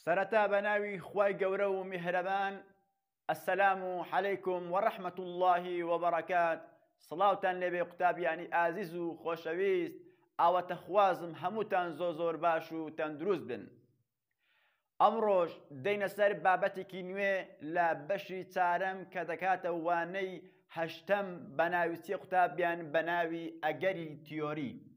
سرتا بناوي خواي قورو مهربان. السلام عليكم ورحمة الله وبركاته. صلاة النبي قتاب يعني عزيزو خوشويست او تخوازم هموتان زور باشو تندروز بن. امروش دين سر بابتكي نوي لا بشي تارم كدكات واني هشتم بناوي سي قتاب يعني بناوي اگري تيوري.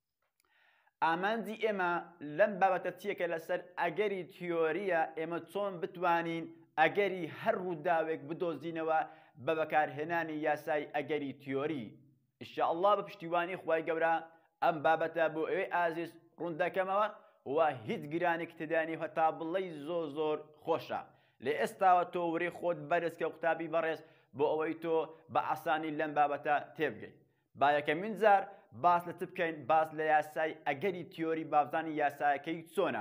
ئامانجی ئێمە لەم بابەتە چیەکە لەسەر ئەگەری تیۆریە ئێمە چۆن بتوانین ئەگەری هەر ڕووداوێک بدۆزینەوە بە بەکارهێنانی یاسای ئەگەری تیۆری. ئینشاءالله بە پشتیوانی خوای گەورە ئەم بابەتە بۆ ئێوەی ئازیز ڕوون دەکەمەوە و هیچ گرانێک تێدانی هەتا بڵێی زۆر خۆشە. لێ ئێستاوە تۆ وەرەی خۆت بەرزکە قوتابی بەڕێز بۆ ئەوەی تۆ بە ئاسانی لەم بابەتە تێبگەیت. با یەکەمین جار باس لە چ بکەین؟ باس لە یاسای ئەگەری تیۆری بابزانی یاسایەکەی چۆنە.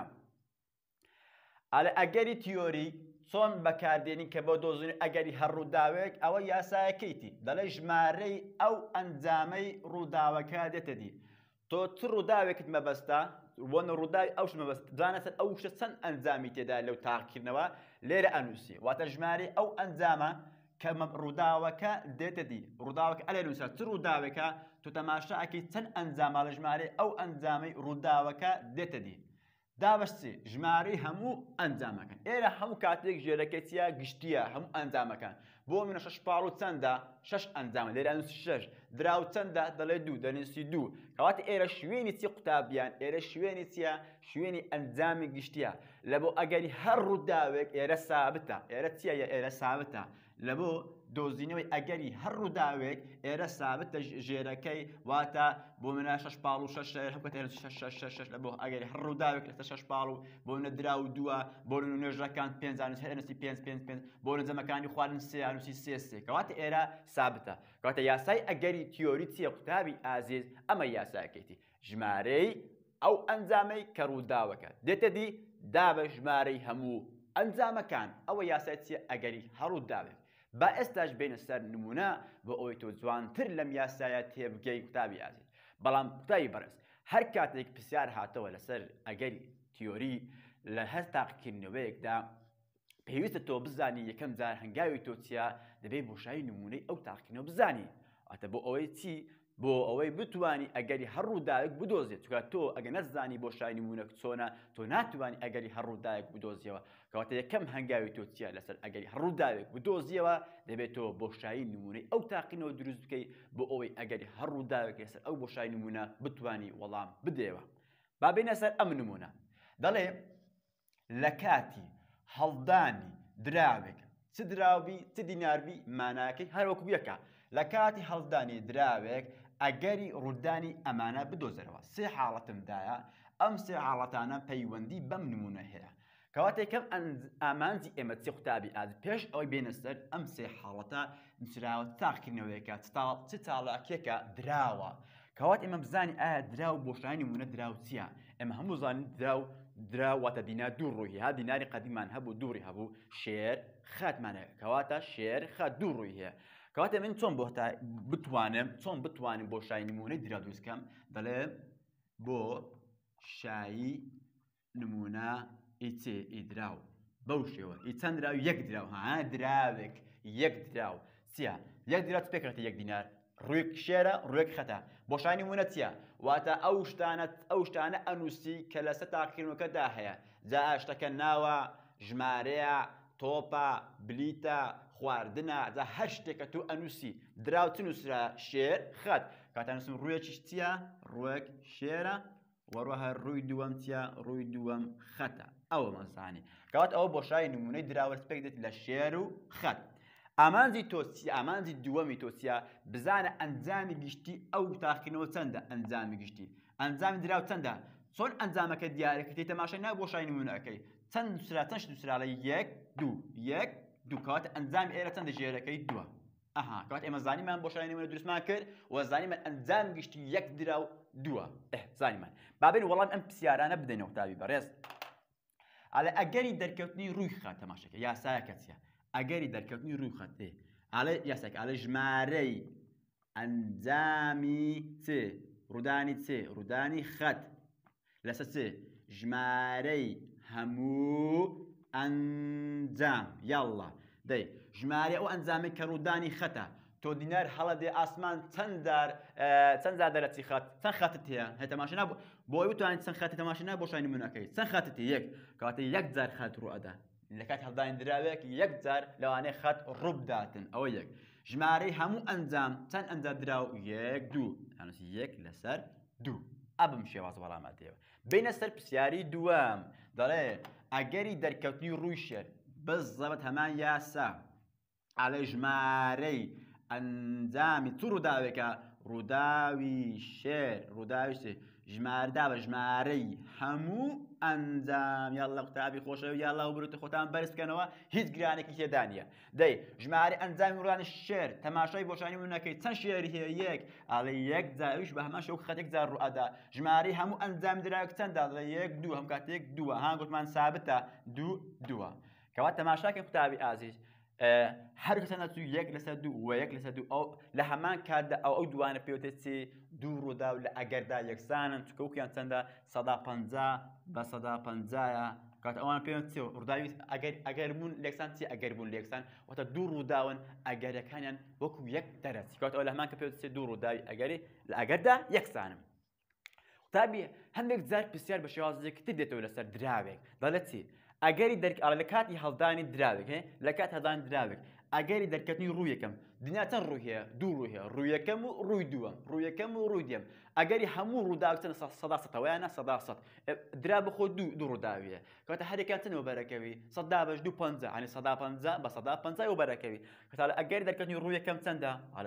ئالە ئەگەری تیۆری چۆن بەکاردێنین کە بۆ دۆزینی ئەگەری هەر ڕووداوێک ئەوە یاسایەکەیتی دەڵێ ژمارەی ئەو ئەنجامەی ڕووداوەکە دێتە دی. تۆ چ ڕووداوێکت مەبەستە وەن ڕووداوی ئەوش مەبەست دانەسەر ئەو شتە چەند ئەنجامی تێدا لەو تاقیکردنەوە لێرە ئەنووسی واتە ژمارەی ئەو ئەنجامە کە ڕووداوەکە دێتە دی. ڕووداوەکە ئەلێ نووسە چ ڕووداوێکە تۆ تەماشاکەی چەند ئەنجامە لە ژمارەی ئەو ئەنجامەی ڕووداوەکە دێتە دی. دابەشی ژمارەی هەموو ئەنجامەکان ئێرە هەموو کاتێک ژێرەکەی چیە گشتیە هەموو ئەنجامەکان بۆ منە شەش پاڵ و چەندە شەش ئەنجامە لێرە نووسی شەش دراو چەندە دەڵێ دوو دەنووسی دوو کەواتە ئێرە شوێنی چی قوتابیان ئێرە شوێنی چیە شوێنی ئەنجامی گشتیە لە بۆ ئەگەری هەر ڕووداوێک ئێرە سابتە ئێرە چیە ئێرە سابتە لە بۆ دۆزینەوەی ئەگەری هەر ڕووداوێک ئێرە سابتە ژێرەکەی واتە بۆ منە شەش پاڵ و شەش هەمکەت شەش لە بۆ ئەگەری هەر ڕووداوێک لەسەر شەش پاڵ و بۆ منە درا و دووە بۆ نوێژەکان پێنج هەرنووسی پێنج پێنج پێنج بۆ نەجەمەکانی خواردن سێ نووسی سێ سێ کەواتە ئێرە سابتە. کەواتە یاسای ئەگەری تیۆری چیە قوتابی ئازیز؟ ئەمە یاسایەکەیتی ژمارەی ئەو ئەنجامەی کە ڕووداوەکە دێتە دی دابە ژمارەی هەموو ئەنجامەکان ئەوە یاسای چیە ئەگەری هەر ڕووداوێک. با ئێستاش بینە سەر نمونە بۆ ئەوەی تۆ جوانتر لەم یاسایە تێبگەی قوتابی ئازیز. بەڵام قوتابی بەڕێز هەر کاتێک پرسیار هاتەوە لەسەر ئەگەری تیۆری لە هەر تاقیکردنەوەیەکدا پێویستە تۆ بزانی یەکەم جار هەنگاوی تۆ چیە دەبێت بۆشایی نمونەی ئەو تاقیکردنەوە بزانی. ئەتە بۆ ئەوەی چی؟ بۆ ئەوەی بتوانی ئەگەری هەر ڕووداوێک بدۆزێت چونکە تۆ ئەگە نەزانی بۆشایی نمونەک چۆنە تۆ ناتوانی ئەگەری هەر ڕووداوێک بدۆزیەوە. کەواتە یەکەم هەنگاوی تۆ چیە لەسەر ئەگەری هەر ڕووداوێک بدۆزیەوە دەبێت تۆ بۆشایی نمونەی ئەو تاقیکردنەوە دروست بکەیت بۆ ئەوەی ئەگەری هەر ڕووداوێک لەسەر ئەو بۆشایی نمونە بتوانی وەڵام بدەیەوە. با بینە سەر ئەم نمونە دەڵێ لە کاتی هەڵدانی دراوێک چ دراوبی چ دیناربی ماناکەی هەروەکو یەکە لە کاتی هەڵدانی دراوێک ئەگەری ڕوودانی ئەمانە بدۆزەرەوە. سێ حاڵەتمدایە ئەم سێ حاڵەتانە پەیوەندی بەم نمونە هەیە. کەواتە یەکەم ئامانجی ئێمە چی قوتابی ئازیز پێش ئەوەی بێنە سەر ئەم سێ حاڵەتە نووسراوە تاقیکردنەوەیەکە چ چاڵاکێکە دراوە. کەواتە ئێمە بزانین ئایا دراو بۆشایی نمونە دراو چییە؟ ئێمە هەموو زانین دراو واتە دینا دوو ڕووی ها دیناری قەدیمان هەبوو دووڕی هەبوو شێر خاتمانەیە کەواتە شێر خات دوو ڕووی هەیە. کەواتە من چۆن بتوانم بۆشایی نمونەی درا دروست بکەم؟ دەڵێ بۆ شایی نمونە ئیچێ ئیدراو بەو شێوە ئی چەند دراو یەک دراو ها دراوێک یەک دراو چییە؟ یەک دراو چ پێکەوێتە یەک دینار ڕوویەک شێرە ڕوویەک خەتە. بۆشایی نمونە چییە؟ واتە ئەو شتانە ئەنووسی کە لەسەر تاقیکردنەوەکەدا هەیە جا شتەکە ناوە ژمارەیە تۆپە بلیتە خواردنە جا هەر شتێکە تو ئەنووسی دراو چ نووسرا شێر خەت کاتە نووسم ڕوویەکیش چییە؟ ڕوویەک شێرە وەروەها ڕووی دووەم چییە؟ ڕووی دووەم خەتە. ئەوە مەزانی کەواتە ئەوە بۆشایی نمونەی دراوە پێک دێت لە شێر و خەت. ئامانجی تۆ چییە؟ ئامانجی دووەمی تۆ چییە؟ بزانە ئەنجامی گشتی ئەو تاقیکردنەوە چەندە؟ ئەنجامی گشتی ئەنجامی دراو چەندە؟ چۆن ئەنجامەکە دیارەکەی تەماشای ناو بۆشایی نمونەکەی چەند نووسرا چەند شت نووسرا لە یەک دوو کەواتە ئەنجامی ئێرە چەندە ژێرەکەی دووە. کەواتە ئێمە زانیمان بۆشایی نمونە دروستمان کرد و زانیمان ئەنجام گشتی یەک دراو دووە. زانیمان با بین وەڵام ئەم پرسیارانە بدەینەوە قوتابی بەڕێز. ئەڵێ ئەگەری دەرکەوتنی ڕووی خات تەماشاکە یاسایەکە چییە؟ ئەگەری دەرکەوتنی ڕووی خات ئەڵێ یاسایەکە ئەڵێ ژمارەی ئەنجامی چ ڕوودانی چ ڕوودانی خەت لەسەر چ ژمارەی هەموو ئەنجام یاڵڵا دەی ژمارە ئەو ئەنجامی کە ڕوودانی خەتە تۆ دینار هەڵەدێ ئاسمان چەند جار دەرەچی خەت چەند خەتت هەیە هەیە تەماشا نابوو بۆی بتوانیت چەند خەتی تەماشا نابوو بۆ شای نمونەکەی چەند خەتت یەک کاتە یەک جار خەت ڕوو ئەدا لە کات هەڵدانی دراوێک یەک جار لەوانەیە خەت ڕوو بداتن ئەوە یەک ژمارەی هەموو ئەنجام چەند ئەنجام دراو یەک دوو هەنووسی یەک لەسەر دوو ئەبم شێواز وەڵامەتەوە بینە سەر پرسیاری دووەم دەڵێ ئەگەری دەرکەوتنی ڕووی شێر بزەبەت هەمان یاسا ئاڵێ ژمارەی ئەنجامی چ ڕووداوێکە ڕووداوی شێر ڕووداوی شێر ژماردا بە ژمارەی هەموو ئەنجام یاڵڵا قوتابی خۆشەوی یاڵڵا و بروتە خۆتان بەرز بکەنەوە هیچ گرانێکی تێدا نییە دەی ژمارە ئەنجامی ڕوودانی شێر تەماشای بۆشانی نمونەکەی چەند شێری هەیە یەک ئاڵێ یەک جاویش بە هەمان شەو خەتێک جار ڕوو ئەدا ژمارەی هەموو ئەنجام دراوێک چەندە دەڵێ یەک دوو هەم کاتێک دووە هان گوتمان سابتە دووە کەوات تەماشاکە قوتابی ئازیز هەر کەسانە چوو یەک لەسەر دوو و یەک لەسەر دوو ئەو لە هەمان کاتدا ئەو دوانە پێوتێت چی دوو ڕوودا و لە ئەگەردا یەکسانن چکەوکیان چەندە 150 بە 150ە کات ئەوان پێوت چی ڕووداوی ئەگەر بوون لێکسان چی ئەگەر بوون لێکسان واتە دوو ڕووداون ئەگەرەکانیان وەکو یەک دەرەچی کات ئەو لە هەمان کە پێوت چی دوو ڕووداوی ئەگەری لە ئەگەردا یەکسانم قوتابی هەندێک جار پرسیار بە شێوازێکی تر دێتەوە لەسەر دراوێک دەڵێت چی ئەگەری لە کاتی هەڵدانی دراوێک لە کات هەڵدانی دراوێک ئەگەری دەرکەوتنی ڕوو یەکەم دنیا چەند ڕوو هەیە دوو ڕوو هەیە ڕوو یەکەم و ڕووی دووەم ڕوو یەکەم و ڕووی دووەم ئەگەری هەموو ڕووداوی چەند سەداسەتەوەیانە سەداسەد درا بخۆ دوو ڕووداویە کاتە هەرێکیان چەند وەبەرەکەوی سەدا بەش دوو پەنجا یعنی 150 بە 150 وەبەرەکەوی کاتە ئەگەری دەرکەوتنی ڕوو یەکەم چەندە هەڵە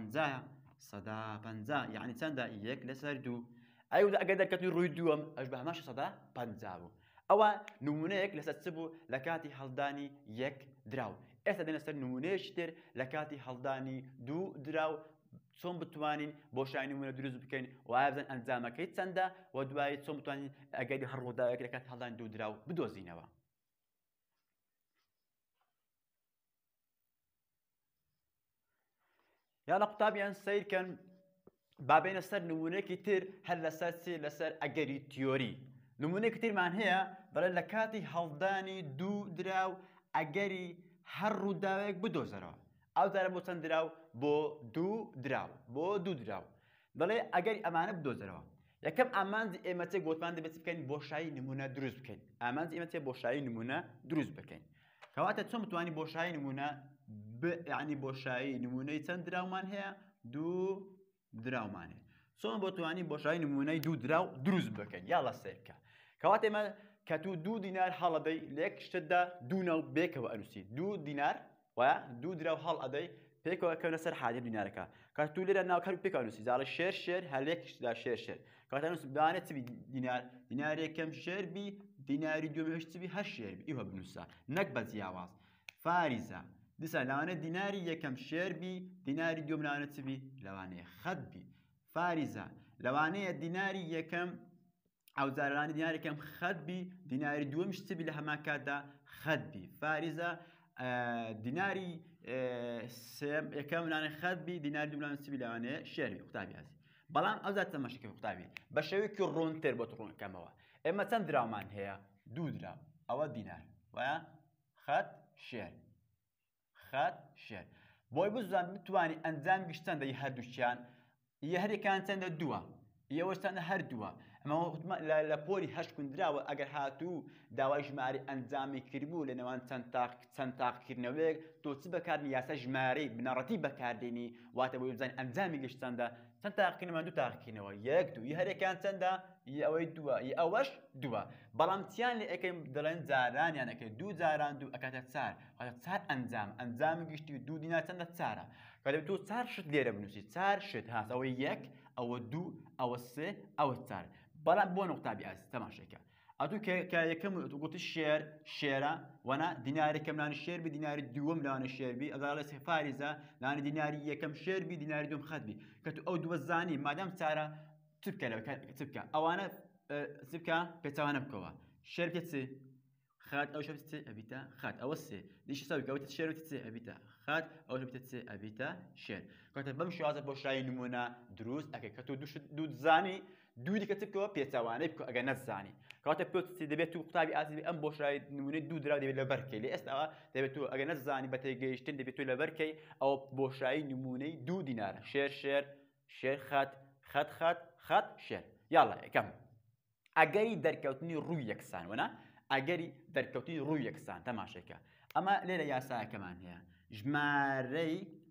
150 یعنی چەندە یەک لەسەر دوو ئەودا ئەگەر دەرکەوتنی ڕووی دووەم ئەش بە هەماش 150 بوو ئەوە نمونەیەک لەسەر چ بوو لە کاتی هەڵدانی یەک دراو ئێستا دێنە سەر نمونەیەکی تر لە کاتی هەڵدانی دوو دراو چۆن بتوانین بۆشایی نمونە دروست بکەین وایە بزانین ئەنجامەکەی چەندە و دوایی چۆن بتوانین ئەگەری هەر ڕووداوێک لە کاتی هەڵدانی دوو دراو بدۆزینەوە یاڵە قوتابیان سەیرکەن با بینە سەر نمونەیەکی تر هەر لەسەر چی لەسەر ئەگەری تیۆری نمونەیەکی ترمان هەیە دەڵێن لە کاتی هەڵدانی دوو دراو ئەگەری هەر ڕووداوێک بدۆزەرەوە ئەو جارە بۆ چەند دراو بۆ دوو دراو دەڵێ ئەگەری ئەمانە بدۆزەرەوە یەکەم ئامانجی ئێمە چێ گوتمان دەبێت بکەین بۆشایی نمونە دروست بکەین ئامانجی ئێمە چێ بۆشایی نمونە دروست بکەین کەواتە چۆن بتوانین بۆشایی نمونە یعنی بۆشایی نمونەی چەند دراومان هەیە دوو دراومان هەیە چۆن بۆ توانین بۆشایی نمونەی دوو دراو دروست بکەین یاڵە سێرکە کەواتە ئێمە کە تو دوو دینار هەڵەدەی لە یەک شتدا دوو ناو بێکەوە ئەنووسی دوو دینار وایە دوو دراو هەڵ ئەدەی پێکەوە کەونە سەر حادی دینارەکە کات تو لێرە ناوکەر پێکەوە ئەنووسی زاڵە شێر هەر لە یەک شتدا شێر کاتە ئەنووسی بانێت چبی دینار یەکەم شێر بی دیناری دووەمەش چبی هەر شێر بی ئیوە بنووسە نەک بە جیاواز فاریزە دیسە لەوانەیە دیناری یەکەم شێر بی دیناری دووەم لەوانەیە چبی لەوانەیە خەت بی فاریزە لەوانەیە دیناری یەکەم ئەو جارانی دینارێکم خەت بی دیناری دووەمش چبی لە هەمان کاتدا خەت بی فاریزە دیناری یەکەم لانە خەت بی دیناری دووەم چبی لەوانەیە شێر بی قوتابی ئازی بەڵام ئەو جار تەماشاکە قوتابی بە شێوەیەکی ڕوونتر بۆ ڕوونکەمەوە ئێمە چەند دراومان هەیە دوو دراو ئەوە دینار وایە خەت شێر بۆی بزان بتوانی ئەنجام گشتەندەی هەردووچیان هەرێکیان چەندە دووە ئێوەش چەندە هەر دووە ئەمە لە پۆلی هەشت کوندراوە ئەگەر هاتوو داوای ژمارە ئەنجامی کردبوو لە نێوان چەند تاقیکردنەوەیەک تۆ چ بەکاردێنی یاسا ژمارەی بنەڕەتی بەکاردێنی واتە بۆی بزانین ئەنجامی گشت چەندە چەند تاقیکردنەوە دوو تاقیکردنەوە یەک دوو هەرێکیان چەندە ئەوەی دووە ئەوەش دووە بەڵام چیان لێ ئەەکەین دەڵێن جارانیان ئەەکەی دوو جاران دوو ئەکاتە چار واتە چار ئەنجامی گشتی و دوو دینار چەندە چارە کاتێک تۆ چار شت لێرە بنووسی چار شت هات ئەوە یەک ئەوە دوو ئەوە سێ ئەوە چار بەڵام بۆ نقطابی ئاز تەماشاکە ئەتوو کە یەکەم گوتی شێرە وەنا دینارێکەم لانی شێر بی دیناری دووەم لانە شێر بی ئەداڵێ سێفاریزە لانی دیناری یەکەم شێر بی دیناری دووەم خەت بی کە تو ئەو دووە زانی مادام چارە چ بکە ئەوانە چ بکە پێچەوانە بکەوە شێر بکە چ خات ئەو شەوت چێ ئەبیتە خات ئەوە سێ دیشی ساوی ئەوتە شێروتی چێ ئەبیتە خات ئەو شەوتە چێ ئەبیتە شێر کاتە بەم شێوازە بۆشایی نمونە دروست ئەکەی کە تۆ دوو زانی دوو دیکە چکەوە پێچەوانەی بکە ئەگە نەزانی کاتە پێ دەبێت و قوتابی ئاسیبی ئەم بۆشایی نمونەی دوو دراو دەبێت لە بەرکەی لە ئێستاوە دەبێت و ئەگە نەزانی بە تێگەیشتن دەبێت و لە بەرکەی ئەو بۆشایی نمونەی دوو دینارە شێر شێر شێر خەت خەت خەت خەت شێر یاڵا یەکەم ئەگەری دەرکەوتنی ڕووی یەکسان وەنا ئەگەری دەرکەوتنی ڕووی یەکسان تەماشەکە ئەمە لێرە یاسایەکەمان هەیە ژمارەی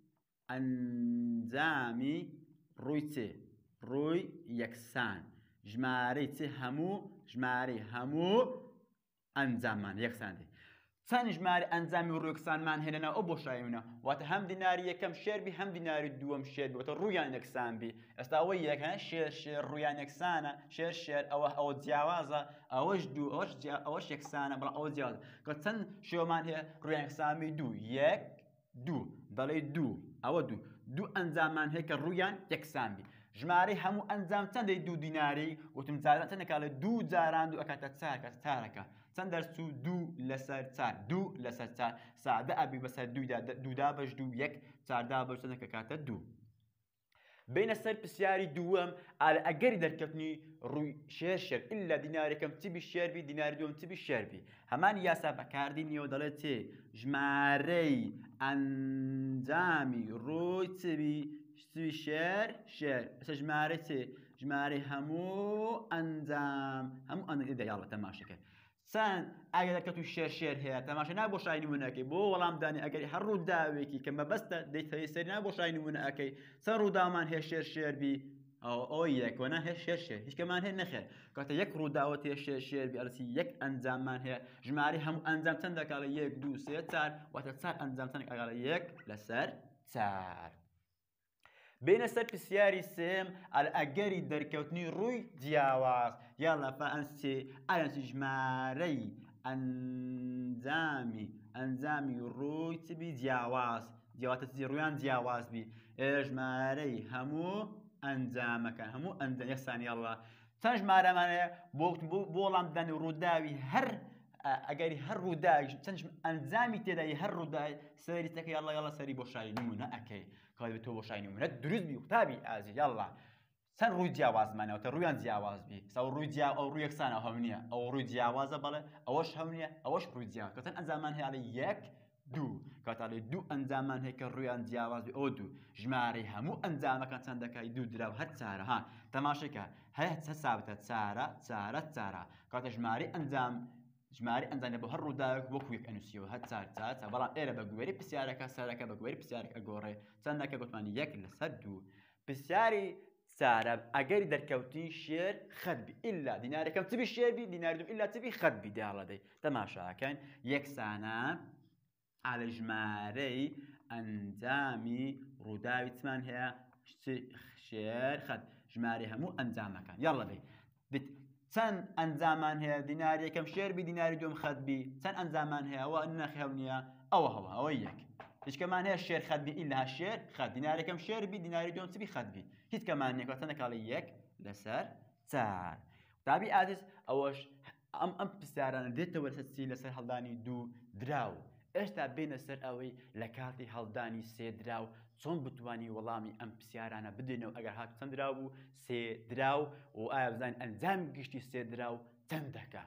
ئەنجامی ڕووی چێ ڕووی یەکسان ژمارەی چ هەموو ژمارەی هەموو ئەنجاممان یەکسان دێ چەند ژمارە ئەنجامی ڕووی یەکسانمان هێنەوە ئەو بۆشاییونە واتە هەم دیناری یەکەم شێربی هەم دیناری دووەم شێربی واتە ڕوویان یەکسان بی ئێستا ئەوەی یەکەنە شێر شێر ڕوویان یەکسانە شێر شێر ئەوە جیاوازە ئەوەش دوو ئەوەش یەکسانە بەڵام ئەوە جیاوازە کە چەند شێوەمان هەیە ڕوویان یەکسانبی دوو یەک دوو دەڵێ دوو ئەوە دوو ئەنجاممان هەیە کە ڕوویان یەکسان بی ژمارەی هەموو ئەنجام چەندەی دوو دیناری وتم جاران چەندێکا لە دوو جاران دوو ئەکاتە چار کە چارەکە چەند دەرچوو دوو لەسەر چار دوو لەسەر چار سادە ئەبی بەسەر دوودا بەش دوو یەک چاردا بەش چەندێکە کاتە دوو بینە سەر پرسیاری دووەم ئەگەری دەرکەوتنی ڕووی شێر شێر ئللا دینارێکم چبی شێربی دیناری دووەم چبی شێربی هەمان یاسا بەکاردینیەوە دەڵێت چێ ژمارەی ئەنجامی ڕووی چبی شێر شێر ژمارە چێ ژمارەی هەموو ئەنجام هەموو ئەنجام یاڵە تەماشەکە چەند ئەگەر دەرکەوت و شێر شێر هەیە تەماشا نابۆشایی نمونەکەی بۆ وەڵامدانی ئەگەری هەر ڕووداوێکی کە مەبەستە دەیتەوەی سەری نابۆشایی نمونەکەی چەند ڕوودامان هەیە شێر شێربی ئەو یەکوەنا هەیە شێر شێر هیچکەمان هەیە نەخێر کاتە یەک ڕووداوە تێ شێر شێربی ئەلسی یەک ئەنجاممان هەیە ژمارەی هەموو ئەنجام چەند دەکا لە یەک دوو سێ چار واتە چار ئەنجام چەند ئەگا لە یەک لەسەر چار بینە سەر پرسیاری سێم ئەگەری دەرکەوتنی ڕووی جیاواز یاڵا فەئەنسێ ئەلەنسی ژمارەی ئەنجامی ڕووی چبی جیاواز جیاواتە ڕوویان جیاواز بی ژمارەی هەموو ئەنجامەکان هەموو ئەنجام یەکسان یاڵا چەند ژمارەمان هەیە بۆ وەڵامدانی ڕووداوی هەر ئەگەری هەر ڕووداوی چەند ئەنجامی تێدای هەر ڕووداوی سەری تەکە یاڵا سەری بۆشایی نمونە ئەکەی کاوی تۆ بۆشایی نمونە دروست بی قوتابی ئازی یاڵا چەند ڕووی جیاوازمانەوە کە ڕوویان جیاواز بی ئەو ڕووی یەکسانە هەم نییە ئەو ڕووی جیاوازە بەڵێ ئەوەش هەم نییە ئەوەش ڕووی جیاواز کە چەند ئەنجامان هەیە لە یەک دوو کاتاڵێ دوو ئەنجامان هەیە کە ڕوویان جیاواز بی ئەو دوو ژمارەی هەموو ئەنجامەکان چەند دەکای دوو دراو هەر چارە ها تەماشەکە هەیە سابتە چارە چارە چارە کاتە ژمارەی ئەنجام لە بۆ هەر ڕووداوێک وەکو یەک ئەنووسیەوە هەر چار بەڵام ئێرە بە گوێری پرسیارەکە سەرەکە بە گوێری پرسیارێک ئەگۆڕێ چەندەکە گوتمانی یەک لەسەر دوو پرسیاری چارە ئەگەری دەرکەوتنی شێر خەتبی ئللا دینارێکم چبی شێربی دیناری دوو ئللا چبی خەتبی دیاڵەدەی تەماشاکەن یەکسانە ئالە ژمارەی ئەنجامی ڕووداوی چمان هەیە شێر خەت ژمارەی هەموو ئەنجامەکان یاڵەدەی چەند ئەنجامان هەیە دیناری یەکەم شێربی دیناری دووەم خەتبی چەند ئەنجامان هەیە ئەوە نەخێو نییە ئەوە یەک هیچکەمان هەیە شێر خەتبی ئیلا شێر خەت دینارێکم شێربی دیناری دووەم چبی خەتبی هیچکەمان نییە چەندێکا لە یەک لەسەر چار قوتابی ئازیز ئەوەش ئەم پرسیارانە دێتەوە لەسەر چی لەسەر هەڵدانی دوو دراو ئێستا بینە سەر ئەوەی لە کاتی هەڵدانی سێ دراو چۆن بتوانی وەڵامی ئەم پرسیارانە بدێنەوە ئەگەر هات چەند دراو بوو سێ دراو و ئایا بزانین ئەنجامی گشتی سێ دراو چەند دەکا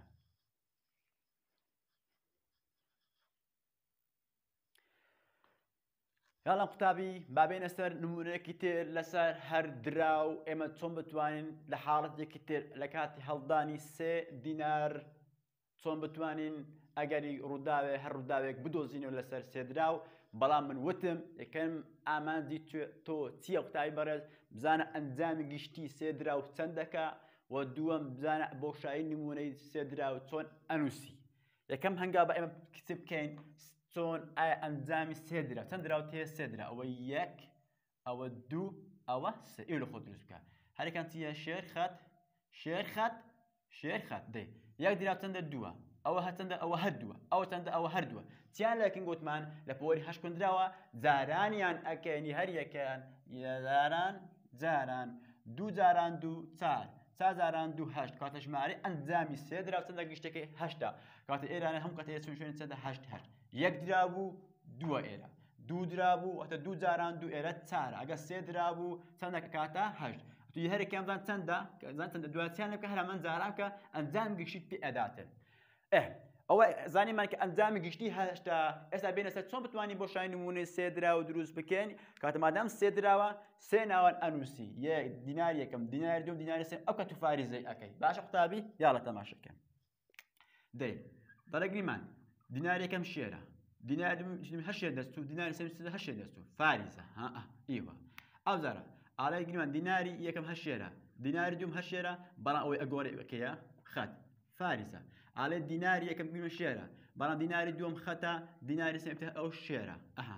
یاڵا قوتابی بابێنە سەر نمونەیەکی تر لەسەر هەر دراو ئێمە چۆن بتوانین لە حاڵەتێکی تر لە کاتی هەڵدانی سێ دینار چۆن بتوانین ئەگەری ڕووداوێ هەر ڕووداوێک بدۆزینەوە لەسەر سێ دراو بەڵام من وتم یەکەم ئامانجی تۆ چییە قوتابی بەڕێز بزانە ئەنجامی گشتی سێ دراو چەند دەکا و دووەم بزانە بۆشایی نمونەی سێ دراو چۆن ئەنووسی یەکەم هەنگاو بە ئێمە کچ بکەین چۆن ئایا ئەنجامی سێ دراو چەند دراو تێ سێ درا ئەوە یەک ئەوە دوو ئەوە سێ ئێوە لە خۆ دروست بکە هەرێکان چیە شێر خەت دەی یەک دراو چەندە دووە ئەوە هەچەندە ئەوە هەردووە ئەوە چەندە ئەوە هەردووە چیان لەکن گوتمان لە پۆری هەشت کوندراوە جارانیان ئەکەنی هەر یەکەیان جاران دوو جاران دوو چار جاران دوو هەشت کاتە ژمارەی ئەنجامی سێ دراو چەندە گشتەکەی هەشتا کاتە ئێرانە هەموو کاتە چون شوێن چەندە هەشت یەک درابوو دووە ئێرە دوو درابوو واتە دوو جاران دوو ئێرە چارە ئەگە سێ درابوو چەندە کاتە هەشت توی هەرێکیان زان چەندە زان چەندە دواتیان لەکە هەر ئەمان جاران کە ئەنجام گشتیت پێ ئەداتن ئەوە زانیمان کە ئەنجامی گشتی هەشتا ئێستا بێنە سەر چۆن بتوانین بۆشایی نمونەی سێ دراوە دروست بکەین کاتە مادام سێ دراوە سێ ناوان ئەنووسی یەک دینار یەکەم دیناری دوم دیناری سێم ئەو کە تو فاریزەی ئەەکەی باشە قوتابی یاڵە تەماشاکەن دەی بەڵێگریمان دینار یەکەم شێرە دینار دوم هەشێ دەست و دیناری سێم هەشێ دەست و فاریزە ئیوە ئەو زارە ئاڵای گریمان دیناری یەکەم هەشێرە دیناری دوم هەشێرە بەڵام ئەوەی ئەگۆڕێ ئەوەکەیە خەت فاریزە ئاڵێ دیناری یەکەم گوێمە شێرە بەڵام دیناری دووەم خەتە دیناری سێم ئەو شێرە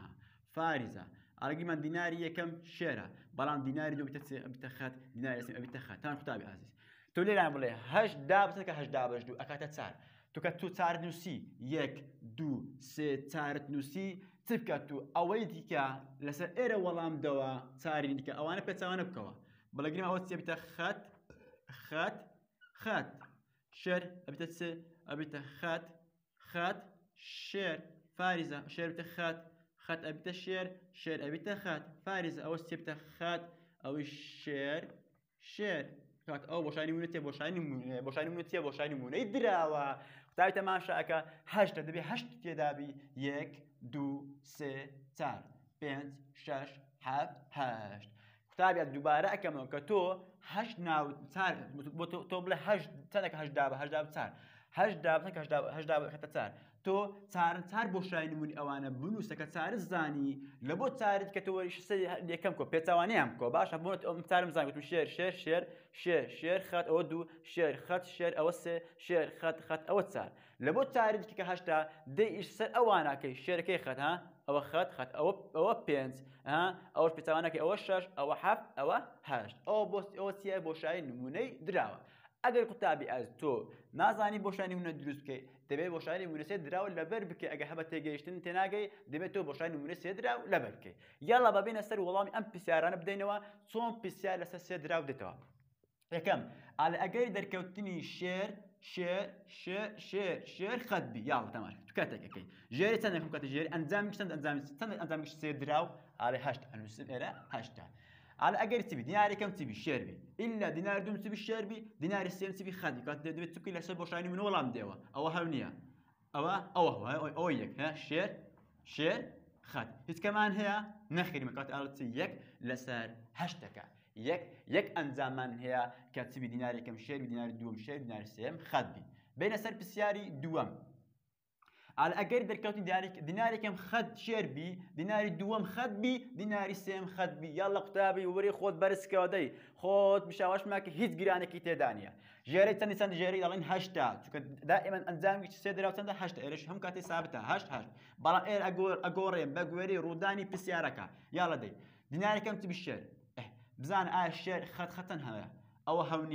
فاریزە ئاڵگیمان دیناری یەکەم شێرە بەڵام دیناری دوو بتە خەت دیناری سێم ئەبیتە خەت تان قوتابی عەزیز تۆ لێران بڵێ هەشت دا بچن کە هەشت دا بەش دوو ئەکاتە چار تو کە تو چارت نووسی یەک دوو سێ چارت نووسی چ بکات تو ئەوەی دیکە لەسەر ئێرە وەڵامدەوە چاری دیکە ئەوانە پێچاوانە بکەوە بەڵێگریم ئەوە چێ بتە خەت خەت خەت شێر ئەبیتە چ ئەبیتە خەت خەت شێر فاریزە شێر بتە خەت خەت ئەبیتە شێر شێر ئەبیتە خەت فاریزە ئەوە چێ بتە خەت ئەوەی شێر شێر کات ئەو بۆشانی نمونە تێ بۆشانی نمونە تێ بۆشانی نمونەی دراوە قوتابی تەماشاکە هەشتە دەبێ هەشت تێدابی یەک دوو سێ چار پێنج شەش حەوت هەشت قوتابی دووبارە ئەکەمەوە کە تۆ هەشت ناو چار بۆ تۆ بڵێ هەشت چەندێک هەشت دابە هەشت دابە چار هەشت دابە هەشت دابە خەتە چار تۆ چارن چار بۆشایی نمونی ئەوانە بنووسە کە چارت زانی لە بۆ چارت کە تۆ وەریش یەکەم کۆ پێچاوانیان بکۆ باشە بۆ ئەم چارم زانی گوتم شێر شێر شێر شێر شێر خەت ئەوە دوو شێر خەت شێر ئەوە سێ شێر خەت خەت ئەوە چار لە بۆ چارت کە هەشتا دەی ئیش سەر ئەوانەکەی شێرەکەی خەت ئەوە خەت خەت ئەوە پێنج ئەوەش پێچاوانەکەی ئەوە شەش ئەوە حەفت ئەوە هەشت ئەوە چیە بۆشایی نمونەی دراوە ئەگەر قوتابی ئەز تۆ نازانی بۆشانی نمونە دروست بکەیت دەبێت بۆشانی نمونە سێ دراوە لەبەر بکەی ئەگەر هەبە تێگەیشتن تێناگەی دەبێت تۆ بۆشانی نمونە سێ دراو لەبەر بکەی یاڵا بەبێنە سەر وەڵامی ئەم پرسیارانە بدەینەوە چۆن پرسیار لەسەر سێ دراو دێتەوە یەکەم ئەگەری دەرکەوتنی شێر شێر شێر شێر شێر خەت بی یاڵە تەماشا تو کاتێکەکەی ژێری چەند دەکەم کاتە ژێری ئەنجامی چەند ئەنجامی سێ دراو ئاڵێ هەشت ئەنووسم ئێرە هەشتا على أجر تبي دينار كم تبي شربي إلا دينار دوم تبي شربي دينار السيم تبي خدي كات دبي تبكي لسه بوشاني من ولا مديوة أو هونية أو يك ها شير خد هيت كمان هي نخري مكات ألتي يك لسر هشتكا يك أنزمان هي كاتبي دينار كم شربي دينار دوم شربي دينار السيم خدي بين سر بسياري دوم على أجر دركوتي ديناري كم خد شربي ديناري دوم خد بي ديناري سيم خد بي يلا قتابي وري خود برس كودي خود مشاوش معك هيت جيرانك كيتدانيا جيري تاني سند جيري يلا هشتا شو دائما أنزامك تسيدر أو تند هشتا إيش هم كاتي ثابتة هشت برا إير أجورين بجوري روداني بسياركا يلا دي ديناري كم تبي الشير بزان الشير خد هذا أو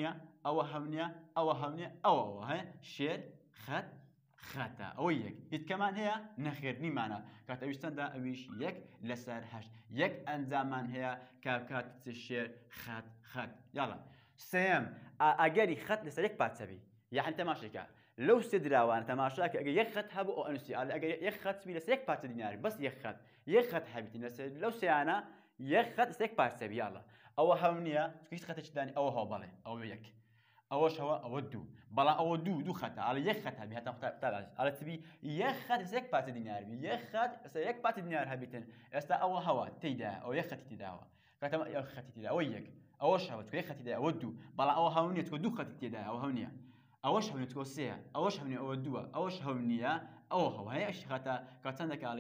هونيا أو ها شير خد خاتا أويك هيت كمان هي نخيرني معنا كات أويشتن دا أويش يك لسر هشت يك أنزامان هي كات تشير خات يلا سيم أجري خط لسر يك باتسبي يعني أنت ماشي كا لو استدراوان أنت ماشي كا يك خط هبو أو أنسي على أجري يك خط بي لسر يك باتس ديناري بس يك خط حبيبتي لسر لو سيانا يك خط لسر يك باتسبي يلا أو هونيا كيس خط تشداني أو هو بالي أو يك أوش هو أودو بلا أودو خطأ على يخت هبي هتا تابع على تبي يخت زيك بات دينار بي يخت زيك بات دينار هبيتن استا أو هوا تيدا أو يخت تيدا كتم يخت تيدا ويك أوش هو تكو يخت تيدا أودو بلا أو هونية تكو دو خت تيدا أو هونية أوش هونية تكو سيا أوش هونية أودو أوش هونية أو هو هي أش خطأ كتندك على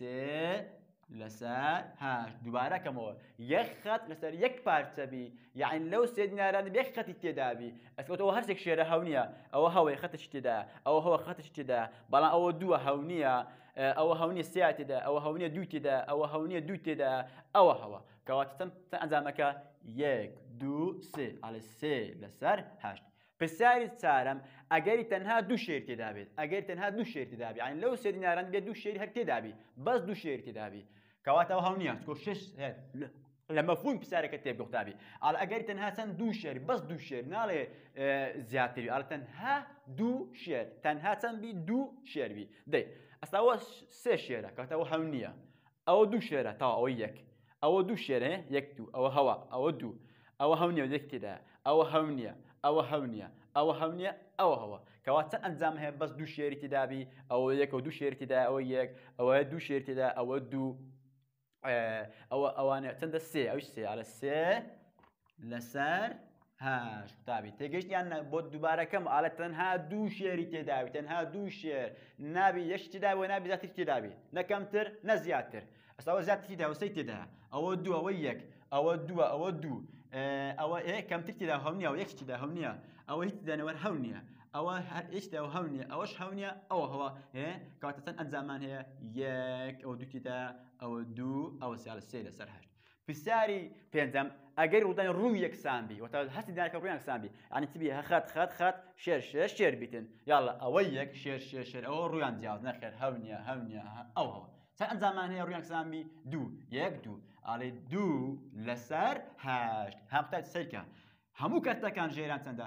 سي لسر هاش دوباره كمو يخت لسر يك بارتبي يعني لو سيدنا ران بيخت تدابي اسكت هو هرسك شيره هونيا او هو يخت تدا او هو خت تدا بلا او دو هونيا او هونيا ساعه تدا او هونيا دو تدا او هونيا دو تدا او هو كواتم انزامك يك دو سي على سي لسر هاش بسیاری سارم اگری تنها دو شیر تدابید يعني لو سيدنا ران بيد دو شیر هر تدابي بس دو شیر تدابي كواتا وهونيا تكون شش لما فون بسارة كتاب قطابي على أجر تنها سن دو شير بس دو شير نالي زيادتي على تنها دو شير تنها سن بي دو شير بي ده أصلا سه شيرة كواتا وهونيا أو دو شيرة تا أو يك أو دو شيرة يك دو أو هوا أو دو ئەوە هەونیە یەکتێدا ئەوە هەونیە ئەوە هەونیە ئەوە هەونیە ئەوە هەوە کەواتە ئەنجام هەیە بەس دوو شێری تێدابی ئەوە یەک و دوو شێری تێدا ئەوە یەک ئەوە دوو شێری تێدا ئەوە دوو ئەوانە چەندە سێ ئەوش سێ ئالە سێ لەسەر هاش قوتابی تێگەشتیان بۆ دووبارەکەم ئالە تەنها دوو شێری تێداوی تەنها دوو شێر نابی یەش تێداوی و نابی زیاتر تێداوی نەکەمتر نەزیاتر ئەستا ئەوە زیاتر تێدا وسەی تێدا ئەوە دوو ئەوە یەک ئەوە دووە ئەوە دوو ئەوە کەمتر تێدا هەم نییە و یەک تێدا هەم نییە ئەوە هیچ تێدانەوە هەم نییە ئەوە هەر هیچدا و هەم نییە ئەوەش هەم نییە ئەوە هەوە کەواتە چەند ئەنجامان هەیە یەک ئەوە دوو تێدا ئەوە دوو ئەوە سێ لەسەر هەشت پرسیاری پێنجەم ئەگەر ڕوودانی ڕوو یەکسان بی وەتا هەستی دانەکە ڕوو یەکسان بی یعنی چی بێ خەت شێر شێر بیتن یاڵا ئەوە یەک شێر ئەوە ڕوویان جیاواز نەخێر هەو نییە ئەو هەوە چەند ئەنجامان هەیە ڕوو یەکسان بی دوو یەک دوو ئاڵێ دوو لەسەر هەشت هەمووتای سەرکە هەموو کەرتەکان ژێران چەندە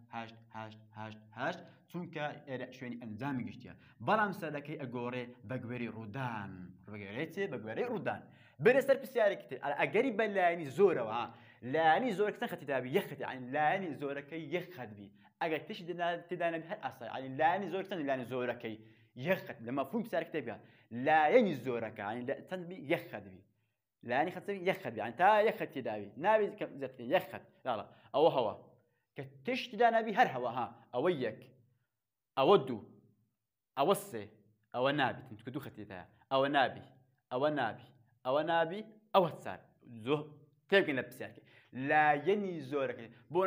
هەشت چونکە شوێنی ئەنجامی گشتیە بەڵام سەدەکەی ئەگۆڕێ بە گوێرەی ڕوودان ڕووگەرێتێ بە گوێرەی ڕوودان بەرە سەر پرسیارێکی تر ئەگەری بە لایەنی زۆرەوە لایەنی زۆرەکە چەند خەتی دابی یەک خەت یعنی لایەنی زۆرەکەی یەک خەت بی ئەگەر تشی تێدانەبی هەر ئاسایی یعنی لایەنی زۆر چەند لایەنی زۆرەکەی یەک خەت لە مەفهوم پرسیارێکی تێبیە لایەنی زۆرەکە یعنی چەند بی یەک خەت بی لایەنی خەتەوی یەک خەت بی یعنی تا یەک خەت تێداوی نابی زیاتر یەک خەت یاڵا ئەوە هەوە کە تشت تێدانەبی هەر هەوە ئەوە یەک ئەوە دوو ئەوە سێ ئەوە نابی چونکە دوو خەتێتە ئەوە نابی ئەوە نابی ئەوە چار زۆر تێبگەن لە پرسیارەکە لایەنی زۆرەکە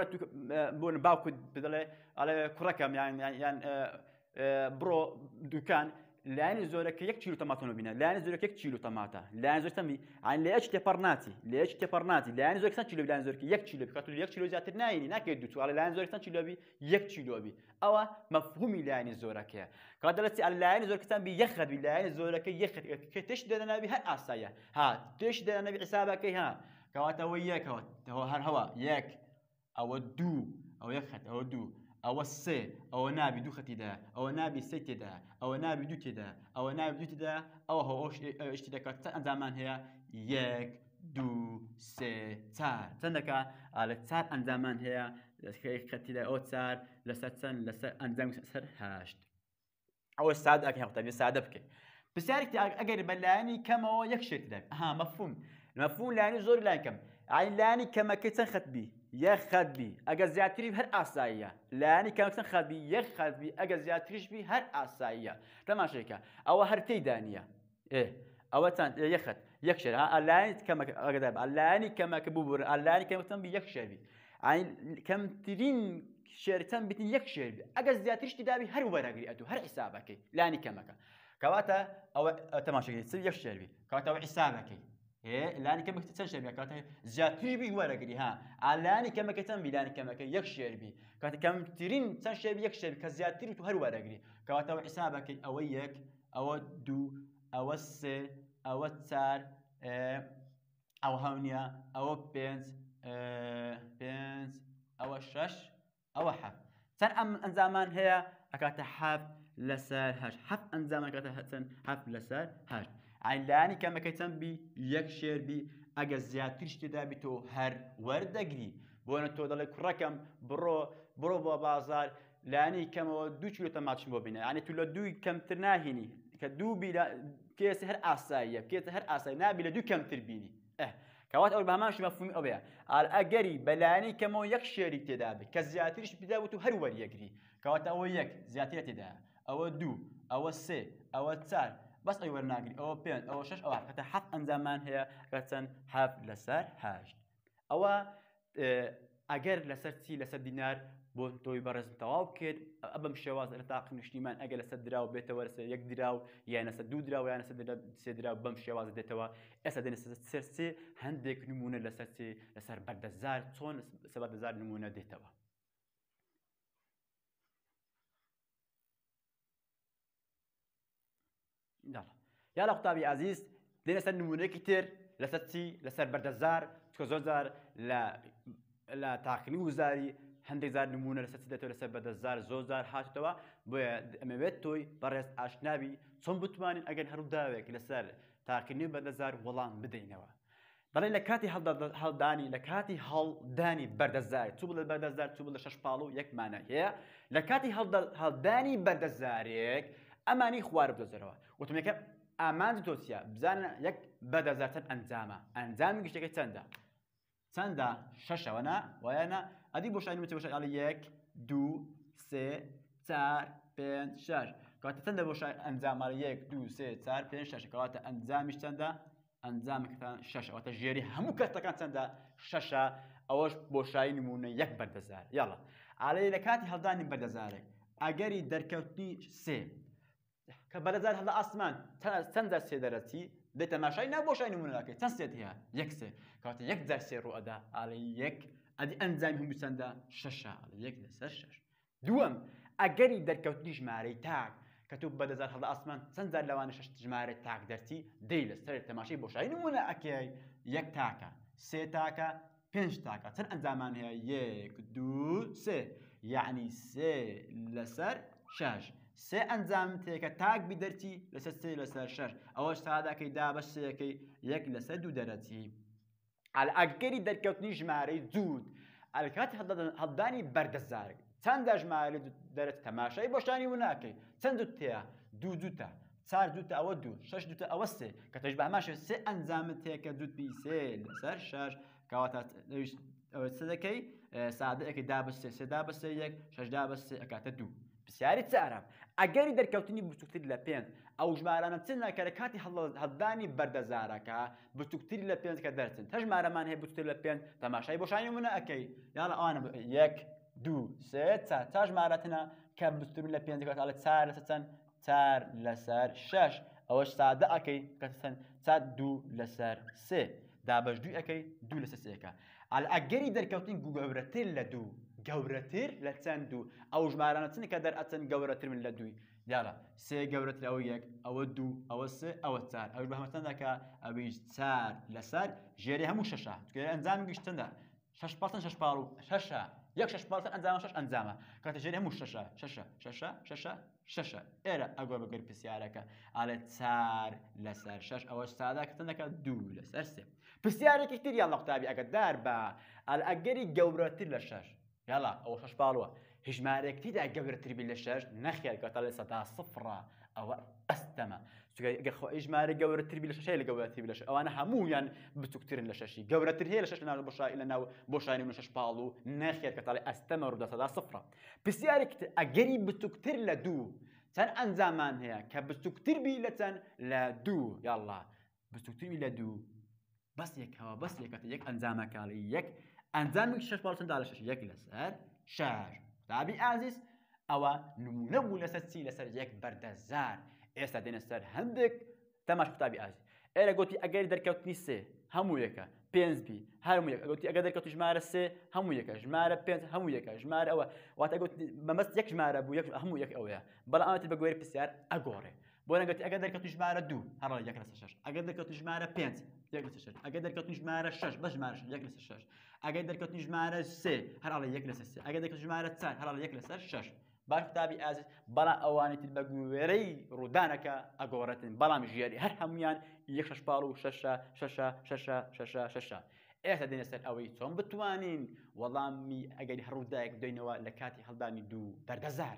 بۆ باوکو بدەڵێ ئەڵێ کوڕەکەم یان بڕۆ دوکان لایەنی زۆرەکە 1 کیلو تەماتۆ بینە لایەنی زۆرەکە 1 کیلو تەماتە لایەنی زۆر تەمی عین لە یەک تێپەڕ ناتی لایەنی زۆر چەند کیلو لایەنی زۆرەکە 1 کیلو بکات 1 کیلو زیاتر ناینی ناکەیت دوو چوار لایەنی زۆر چەند کیلو بی 1 کیلو بی ئەوە مەفهومی لایەنی زۆرەکەیە کات دەڵێت لایەنی زۆرەکەتان بی یەک خەت بی لایەنی زۆرەکە یەک خەت کە تێش دەدەنابی هەر ئاساییە تێش دەدەنابی حسابەکەی کەواتە ئەوە یەکەوە هەر هەوە یەک ئەوە دوو ئەوە یەک خەت ئەوە دوو ئەوە سێ ئەوە نابی دوو خەتیدا ئەوە نابی سێ تێدا ئەوە نابی دوو تێدا ئەوە نابی دوو تێدا ئەوە هەوەشتی دەکات چەند ئەنجامان هەیە یەک دوو سێ چار چەندەکە لە چار ئەنجامان هەیە خەتیدا ئەوە چار لەسەر چەند لەسەر ئەنجام سەر هەشت ئەوە سادە ئەکەی هەڵتەبێ سادە بکەیت پرسیارێکی ئەگەر بە لایەنی کەمەوە یەک شێت دەبێت مەفهوم لایەنی زۆر لایەن کەم عین لایەنی کەمەکەی چەند خەت بی یەک خەت بی ئەگەر زیاتری هەر ئاساییە لایەنی کەمەکە چەند خەت بی یەک خەت بی ئەگەر زیاتریش بی هەر ئاساییە تەماشەیەکە ئەوە هەر تێیدانیە ئەوە چەند یەک خەت یەک شێر لایەنی کەمەکە ئەگەر لایەنی کەمەکە بوو لایەنی کەمەکە بی یەک شێر بی عین کەمترین شێر چەند بیتن یەک شێر بی ئەگەر زیاتریش تێدابی هەر وەرەگری ئەتوو هەر حسابەکەی لایەنی کەمەکە کەواتە ئەوە تەماشەکەی یەک شێر بی کەواتە ئەوە حسابەکەی لایەنی کەمەکە چەند شێر بی کەواتە زیاتری بی وەرەگری لایەنی کەمەکە چەند بی لایەنی کەمەکە یەک شێر بی کەواتە کەمترین چەند شێر بی یەک شێر بی کە زیاتری تو هەر وەرەگری کەواتە ئەوە حسابەکەی ئەوە یەک ئەوە دوو ئەوە سێ ئەوە چار ئەوە هەونیە ئەوە پێنج ئەوە شەش ئەوە حەفت چەند ئەنجامان هەیە ئەکاتە حەفت لەسەر هەشت حەفت ئەنجامان کاتە چەند حەفت لەسەر هەشت عین لایەنی کەمەکەی چەند بی یەک شێر بی ئەگەر زیاتریش تێدا بیتەوە هەر وەردەگری بۆنە تۆ دەڵێ کوڕەکەم بڕۆ بۆ بازار لایەنی کەمەوە 2 کیلو تەماتش بۆ بینە یعنی تو لە دووی کەمتر ناهێنی کە دوو بی کێسی هەر ئاساییە بکێتە هەر ئاسایی نابی لە دوو کەمتر بینی کەواتە ئەوە بەهەمانشی مەفهومی ئەوەیە ئەگەری بە لایەنی کەمەوە یەک شێری تێدا بێت کە زیاتریش بیدا بوو هەر وەریەگری کەواتە ئەوە یەک زیاترە تێدا ئەوە دوو ئەوە سێ ئەوە چار بەس ئەوی وەرناگری ئەوە پێنج ئەوە شەش ئەوە کەتە حەفت ئەنجامان هەیە کە چەند حەفت لەسەر هەشت ئەوە ئەگەر لەسەر چی لەسەر دینار بۆ تۆی بەڕێزم تەواو بکرد ئەبەم شێواز لە تاقی نیشتیمان ئەگەر لەسەر دراو بێتەوە لەسەر یەک دراو یان لەسەر دوو دراو یان لەسەر سێ دراو بەم شێواز دێتەوە ئێستا دێنە سەر سێ هەندێک نمونە لەسەر چێ لەسەر بەردەزار چۆن بەردەزار نمونە دێتەوە یالا قوتابی عزیز دێنە سەر نمونەیەکی تر لەسەر چی لەسەر بەردەزار چکە زۆر جار لە تاقنی وزاری هەندێک زار نمونە لەسەر چی دێتەوە لەسەر بەردەزار زۆر جار هاتوتەوە بۆیە ئەمەوێت تۆی بەڕێز ئاشنابی چۆن بتوانین ئەگەر هەروو داوێک لەسەر تاقنی بەردەزار وەڵام بدەینەوە دەڵێ لە کاتی هەڵدانی لە کاتی هەڵدانی بەردەزاری چوو بڵێ بەردەزار چوو بڵێ شەش پاڵ و یەکمانە هەیە لە کاتی هەڵدانی بەردەزارێک ئەمانی خوارە بدۆزەرەوە وتمێکە ئامانجی تۆ چییە بزانە یەک بەردەزار چەند ئەنجامە ئەنجامی گشتەکەی چەندە شەشەوەنا وایەنە ئەدی بۆشانی وتە بۆشای ئاڵی 1 2 3 4 5 6 کاتە چەندە بۆشای ئەنجامە 1 2 3 4 5 6 کەواتە ئەنجامیش چەندە ئەنجامەکەتان شەشە ئەوەتە ژێری هەموو کەسەکان چەندە شەشە ئەوەش بۆشایی نمونە یەک بەردەزار یاڵە ئاڵێ لە کاتی هەڵدانی بەردەزارێک ئەگەری دەرکەوتنی سێ کە بەردەزار هەڵدە ئاسمان چەندە سێ دەرەچی دەی تەماشای نا بۆشایی نمونەکەی چەند سێت هەیە یەک سێ کەواتە یەک جار سێ ڕوو ئەدا ئاڵێ یەک ئەدی ئەنجامی هەموو چەندە شەشە یەک لەسەر شەش دووەم ئەگەری دەرکەوتنی ژمارەی تاک کە تۆ بەدەزار هەڵدە ئاسمان چەند جار لەوانە شەش ژمارە تاک دەرچی دەی لەسەر تەماشای بۆشایی نمونە ئەکەی یەک تاکە سێ تاکە پێنج تاکە چەند ئەنجامان هەیە یەک دوو سێ یعنی سێ لەسەر شەش سێ ئەنجام تێکە تاک بی دەرچی لەسەر سێ لەسەر شەش ئەوەش سادەکەی دابەش سێەکەی یەک لەسەر دوو دەرەچی ئەگەری دەرکەوتنی ژمارەی جوود ئەلکاتی هەڵدانی بەردەزارێک چەندە ژمارە دەرێت تەماشای بۆشانی وناکەی چەند دوت هەیە دوو دوتە چار دوتە ئەوە دوو شەش دوتە ئەوە سێ کە تەش بە هەماشە سێ ئەنجامت هەیە کە دوت بی سێ لەسەر شەش کەواتە سێ دەکەی سادەیەکەی دابەش سێ سێ دابەش سێ یەک شەش دابەش سێ ئەکاتە دوو پرسیاری چارەم ئەگەری دەرکەوتنی بچووکتر لە پێنج ئەو ژمارانە چەندە کە لە کاتی هەڵدانی بەردەزارەکە بچووکتری لە پێنج کە دەرچن تا ژمارەمان هەیە بچووکتر لە پێنج تەماشای بۆشانی منە ئەکەی یاڵە ئەوانە یەک دوو سێ چار تا ژمارەتنە کە بچووکتر لە پێنج کاتە چار لەسەر چەند چار لەسەر شەش ئەوەش سادە ئەکەی کە چەند چار دوو لەسەر سێ دابەش دوی ئەکەی دوو لەسەر سێەکە ئەگەری دەرکەوتنی گەورەتر لە دوو گەورەتر لە چەند دوو ئەو ژمارانە چن کە دەرئەچن گەورەتر من لە دووی یاڵە سێ گەورەتر ئەوە یەک ئەوە دوو ئەوە سێ ئەوە چار ئەوش بە هەمەچەندەکە ئەویش چار لەسەر ژێری هەموو شەشە ئەنجامی گشتەندە شەش پاڵ شەش پاڵ و شەشە یەک شەش پاڵ ئەنجامە شەش ئەنجامە کاتە ژێری هەموو شەشە شەشە شەشە شەشە شەشە ئێرە ئەگۆ بەگەر پرسیارەکە ئاڵێ چار لەسەر شەش ئەوەش سادا کەچەندەکە دوو لەسەر سێ پرسیارێکی تر یاڵە قوتابی ئەگەدار بە ئەگەری گەورەتر لە شەش یاڵە ئەوە شەش پاڵوە هیچ ژمارەیەک تێدا گەورەتر بی لە شەش نەخێر کەواتە لە سەدا سفڕە ئەوە ئەستەمە ژمارە گەورەتر بی لە شەشەی لە گەورەتر بی لە شەش ئەوانە هەموویان بچووکترن لە شەشی گەورەتر هەیە لە شەش لە ناو بۆشانی من شەش پاڵ و نەخێر کە تاڵێ ئەستەمە ڕوودا سەدا سفڕە پرسیارێک ئەگەری بچووکتر لە دوو چەند ئەنجامان هەیە کە بچووکتر بی لە چەند لە دوو یاڵڵا بچووکتر بی لە دوو بەس یەکەوە بەس یەکەتە یەک ئەنجامەکاڵی یەک ئەنجامی شەش پاڵ چەنددا لە شەش یەک لەسەر شەش قوتابی ئازیز ئەوە نمونە بوو لەسەر چی لەسەر یەک بەردەزار ئێستا دێنە سەر هەندێک تەماش قوتابی ئازیز ئێرە گوتی ئەگەری دەرکەوتنی سێ هەموو یەکە پێنج بی هەموو یەک گوتی ئەگەر دەرکەوتی ژمارە سێ هەموو یەکە ژمارە پێنج هەموو یەکە ژمارە ئەوە واتە گوتی بەمەست یەک ژمارە بوو یەک هەموو یەک ئەوەیە بەڵام ئەوەتی بە گوێرەی پرسیار ئەگۆڕێ بۆ نەگوتی ئەگەر دەرکەوتی ژمارە دوو هەڕە یەک لەسەر شەش ئەگەر دەرکەوتی ژمارە پێنج یەک لەسەر شەش ئەگەر دەرکەوتی ژمارە شەش بە ژمارە یەک لەسەر شەش ئەگەر دەرکەوتی ژمارە سێ هەڕە یەک لەسەر سێ ئەگەر دەرکەوتی ژمارە چار هەڕە یەک لەسەر شەش باش قوتابی ئازیز بەڵام ئەوانی تر بە گوێرەی ڕوودانەکە ئەگۆڕێتن بەڵام ژێری هەر هەمویان یەک شەش پاڵ و شەشە شەشە شەشە شەشە شەشە ئێستا دێنە سەر ئەوەی چۆن بتوانین وەڵامی ئەگەری هەر ڕووداوێک بدۆینەوە لە کاتی هەڵدانی دوو بەردەزار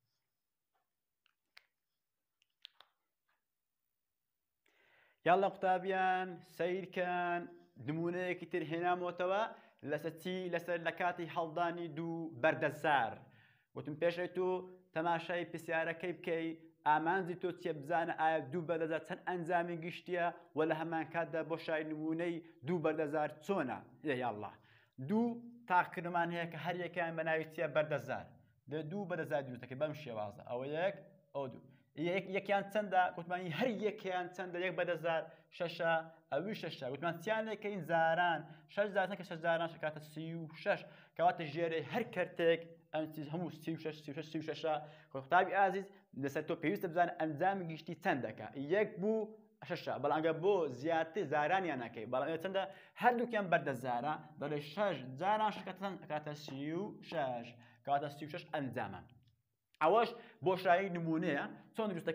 یاڵە قوتابیان سەیرکەن نمونەیەکی تر هێنامەوەتەوە لەسەر چی لەسەر لە کاتی هەڵدانی دوو بەردەزار وتم پێشەی تۆ تەماشای پرسیارەکەی بکەی ئامانجی تۆ چیە بزانە ئایا دوو بەردەزار چەند ئەنجامی گشتیە و لە هەمان کاتدا بۆشای نمونەی دوو بەردەزار چۆنە یاڵڵا دوو تاقیکردمان هەیە کە هەر یەکیان بە ناوی چیە بەردەزار دوو بەردەزار دروستەکەی بەم شێوازە ئەوە یەک ئەو دوو یەکیان چەندە گوتمانی هەر یەکیان چەندە یەک بەردەزار شەشە ئەوی شەشە گوتمان چیانێکەین زاران شەش زارن کە شەش زاران شکاتە سی و شەش کەواتە ژێرەی هەر کەرتێک هەموو سی و شەش سی و شەش سی و شەشە قوتابی ئازیز لەسەر تۆ پێویستە بزانە ئەنجامی گشتی چەندەکە یەک بوو شەشە بەڵام ئەگەر بۆ زیاتر زارانیان نەکەی بەڵام چەندە هەردووکیان بەردەزارە دەڵێ شەش زاران شکاتە سی و شەش کەواتە سی و شەش ئەنجامە ئەوەش بۆشایی نمونەیە چۆن دروستەکەی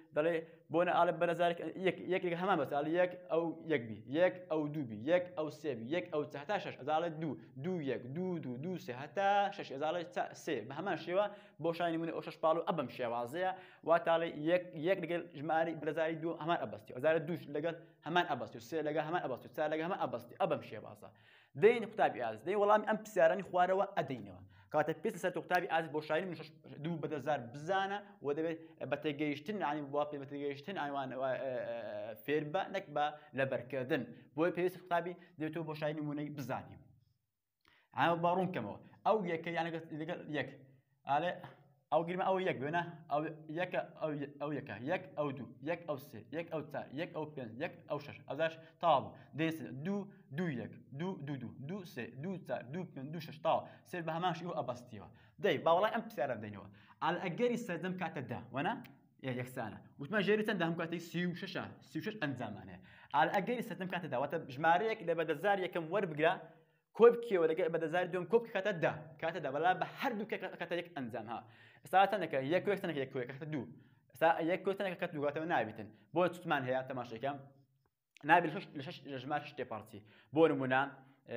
دلي بونا على بنزارك يك همان بس على يك أو يك بي يك أو دو بي يك أو سي بي يك أو حتى شش على دو يك دو سي حتى شش على سي بهمان شوا بوشاني من أوشش بالو أبم شوا زيا وتعالى يك لقى جماري بنزاري دو همان أبستي على دوش لقى همان أبستي سي لقى همان أبستي سا لقى همان أبستي أبم شوا صا دين كتابي از دين والله أم بسيارني خواروا أدينوا كاتب بيس سات كتابي از بوشاين من دو بدزار بزانه وده بتجيشتن يعني بوابي بتجيشتن عنوان فيربا نكبة لبركدن بوي بيس كتابي ديتو بوشاين مني بزاني عم بارون كمو أو يك يعني يك على أو قريمة أو يك بينا أو يك يك أو دو يك أو سي يك أو تار يك أو بين يك أو شش أزاش طاب ديس دو يك دو سي دو تار دو بين دو شش طاب سير بهماش يو أبستيوا داي باولا أم بسعر دينوا على أجري سازم كاتدا وأنا يك سنة وما جري تندهم كاتي سيو شش أنزامانه على أجري سازم كاتدا وتجمعيك اللي بدأ زار يكم وربقرا كوبكي ولا بدأ زار دوم كوبك كاتدا ولا بحردو كاتيك أنزامها ساعتناك يكوي سنك يكوي كتدو يكوي سنك كتدو قاتم نابتن بو تسمان هي تماشي كم نابي لشش جماعة شتى بارتي بون منا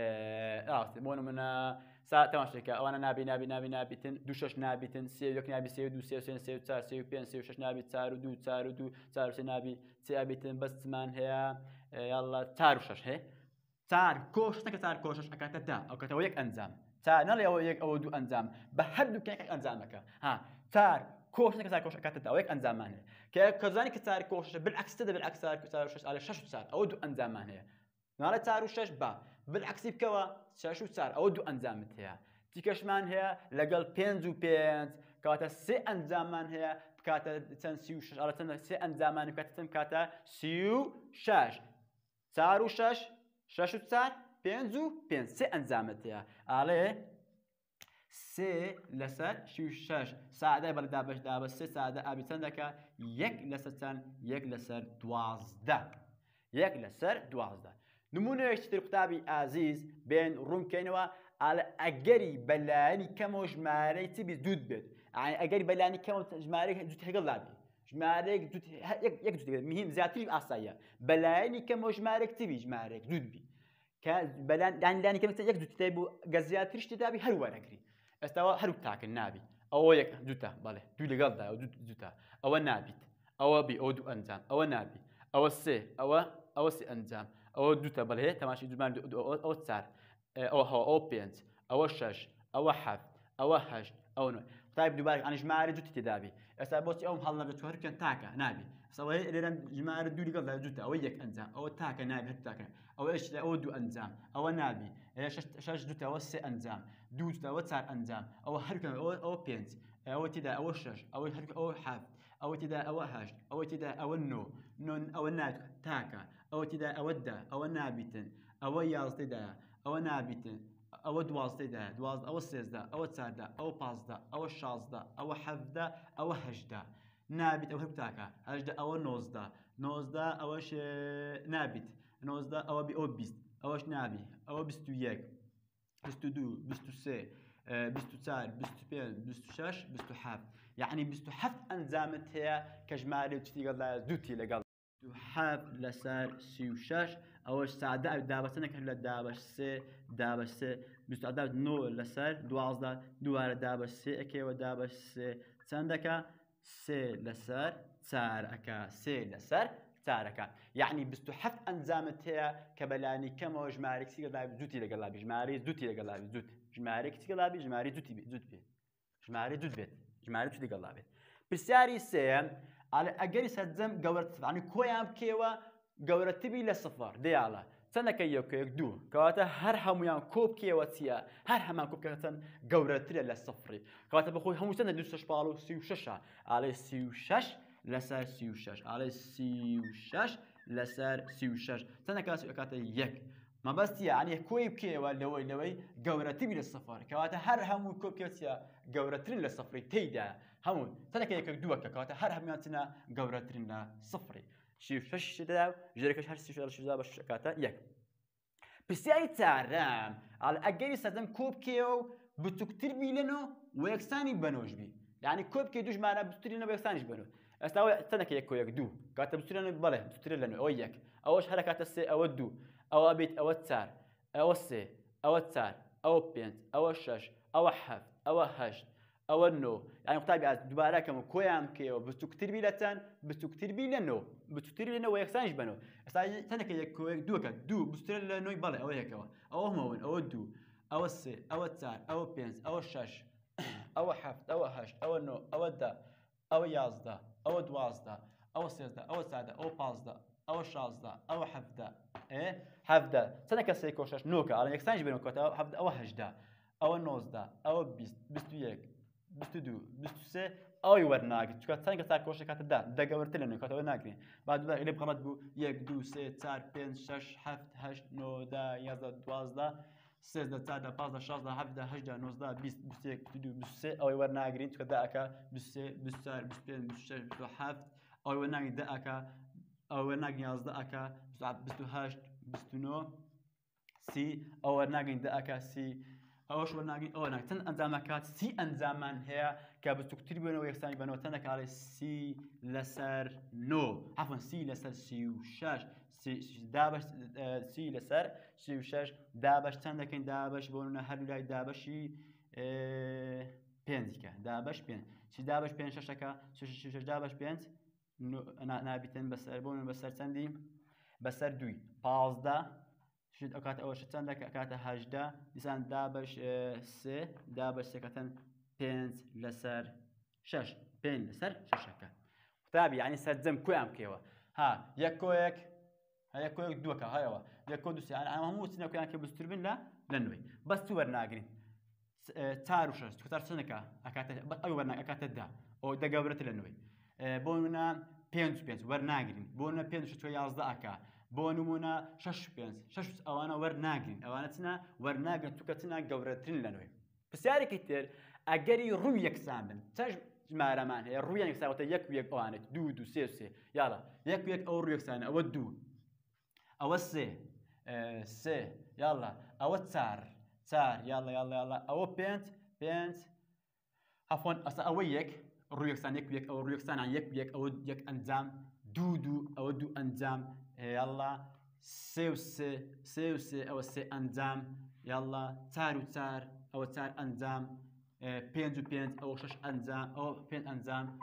بون منا ساعة تماشي كا وانا نابتن دوشش نابتن سيوك نابي سيو دو سيو تار سيو بين سيو شش نابي تارو سي نابي سيابتن بس تسمان هي يلا تارو شش هي تار كوش نك تار كوشش أكتدا أو كتويك أنزام تار نلا يويك أو دو أنزام بحدو كيك أنزامك ها تار كوش نك تار كوش أكتدا أويك أنزامان كذاني كتار كوش بالعكس تدا بالعكس تار شش على شش تار أو دو أنزامان هي نلا تار وشش با بالعكس بكوا شش تار أو دو أنزامت هي تيكشمان هي لقل بينزو بينز كاتا سي أنزامان هي كاتا تنسيو شش على تن سي أنزامان كاتا سيو شش تار وشش شش تار بينزو بين سي أنزامتها عليه سي لسر شو شش ساعدة بردابش دابش سي ساعدة أبي تندك يك لسر يك لسر دوازده نمونه يشتري كتابي عزيز بين رومكينوا على أجري بلاني كموش ماري تبي زود بيت يعني أجري بلاني كموش ماري زود هقلابي جمارك زود يك زود مهم زيادتي أصايا بلاني كموش مارك تبي جمارك زود بي بلان يعني كم يك زود تبي جزيات رشت تبي هر ورقري استوى هر تاك النبي أو يك زوتا بالله دولي قلدا أو زوتا أو النبي أو بي أو دو أنزام أو النبي أو السي أو سي أنزام أو زوتا بالله تماشي زمان أو تسار أو هو أو بينت أو شش أو حف أو هش أو نو طيب دوبارك أنا جماعة زوت تدابي استوى أو محلنا بتوهر كان تاكا نبي استوى لين جماعة دولي قلدا زوتا أو يك أنزام أو تاكا نبي هتاكا أو إيش أو دو أنزام أو نبي شش زوتا أو سي أنزام دوتا أو تسار أنزام أو هركن أو بينت أو تدا أو شش أو هرك أو حف أو تدا أو هش أو تدا أو نون أو نات تاكا أو تدا أو دا أو نابتن أو ياز تدا أو نابتن أو دواز تدا دواز أو سيزدا أو تساردا أو بازدا أو شازدا أو حفدا أو هجدا نابت أو هبتاكا هجدا أو نوزدا أوش نابت نوزدا أو بي أو بيست أوش نابي أو بيستو يك بيستو دو بيستو سي بيستو تار بيستو بيل بيستو شاش بيستو حفت يعني بيستو حفت أنزامت هي كجمالي وتشتغل دوتي لقال بيستو حفت لسار سيو شاش أوش ساعدة دابسنا كهلا دابش سي بيستو عداد نو لسار دوازدا دوار دابش سي أكي ودابش سي سندكا سي لسار تار أكا سي لسار تاركا يعني بستحفت أنزامت هي كبلاني كم جمارك سيقلابي زوتي لقلابي جماري زوتي لقلابي زوت جمارك سيقلابي جماري زوتي زوت بي جماري زوت بيت جماري زوتي لقلابي برسياري سيم على أجري سدزم جورت يعني كويام كيوا جورت تبي للصفر ديالا سنك يوكيك دو كواتا هر هميان كوب كيواتيا هر همان كوب كاتن جورت للصفر كواتا بخوي هم سنة دوسش بالو سيو ششة على سيو شش لسر سيو شش على سيو شش لسر سيو شش تنكاسي أكاتا يك ما بس يعني كويب كيوا لوي جورتي للصفر كواتا هر همو كوب كيوتيا جورتين للصفر تيدا همون تنكا يك دوكا كواتا هر همياتنا جورتين للصفر شيف شش دا جريكش هر سيو شش دا باش أكاتا يك بس أي تعرام على أجري سدم كوب كيو بتكتر بيلنو ويكساني بنوج بي يعني كوب كي دوش معنا بتكترينه ويكسانيش بنو استوى تنك يكويك دو كاتب بستري بله بستري لأنه أو يك أوش حركات السي أو الدو أو بيت أو تسار أو السي أو تسار أو بينت أو الشش أو حف أو هش أو النو يعني مطابع دوباره كم كويام كيو بستكتير بيلتان بستكتير بيلنو بستكتير لأنه ويكسانش بنو استوى تنك يكويك دو دو بستري لأنه بله أو يك أو همون أو الدو أو السي أو تسار أو بينت أو الشش أو حف أو هش أو النو أو الدا أو يازدا أو دوازدا أو سيزدا أو سادا أو بازدا أو شازدا أو حفدا إيه حفدا سنك سيكوشش نوكا على يكسانج بينوكا أو حفدا أو هجدا أو نوزدا أو بيست يك بيست دو بيست سي أو يورناك تشوف سنك ساكوشش كاتدا دا قبرتلنا كاتو ناكني بعد ذلك اللي بخلط بو يك دو سي تسار بين شش حفت هش نو دا يازدا دوازدا سيزدا سادا بازدا شازدا حفدا هجدا نوزدا بيست يك تدو بيست سي أو يورناكرين تشوف دا أكا بيست بيستار بيستين بيستش بيستو حفت أو يورناك دا أكا أو يورناك يازدا أكا بيستو هشت بيستو نو سي أو يورناك دا أكا سي أوش ورناقين أو ناك تن أنزامات سي أنزامان هي كابستو كتير بينو يكساني بنو تنك على سي لسر نو عفوا سي لسر سي وشاش سي دابش سي لسر سي وشاش دابش تندكين دابش بوننا هلولاي دابشي بينزيكا دابش بين سي دابش بين شاشكا شاش دابش بينز أنا نابتن بسر بوننا بسر تندي بسر دوي بازدا شد أكات أول شتان لك أكات هجدا لسان دابش سه دابش سكتن بينز لسر شش بين لسر ششكا طيب يعني سدزم كوام كيوا ها يكويك هيا كويك دوكا هيا يكو دوسي أنا مو سنة كوام كي بستربين لا لنوي بس تو ورناقين تاروشش تختار سنكا أكات أي ورناق أكات دا أو دا قبرت لنوي بوننا بينز ورناقين بوننا بينز شو يازدا أكا بونمونا شش بينز شش أوانا ورناقين أوانا تنا ورناقين توكتنا قبرتين لنوي بس يعني كتير أجري رويك سامن تج مارمان هي رويك ساوت يك أوانا دو سي يلا يك أو رويك سان أو دو أو سي يلا أو تار يلا أو بينت عفوا أصلا أو يك رويك سان يك أو رويك سان يك أو يك أنزام دو أو دو أنزام يلا سي أو سي أنزام يلا تار أو تار أنزام بينز أو شش أنزام أو بين أنزام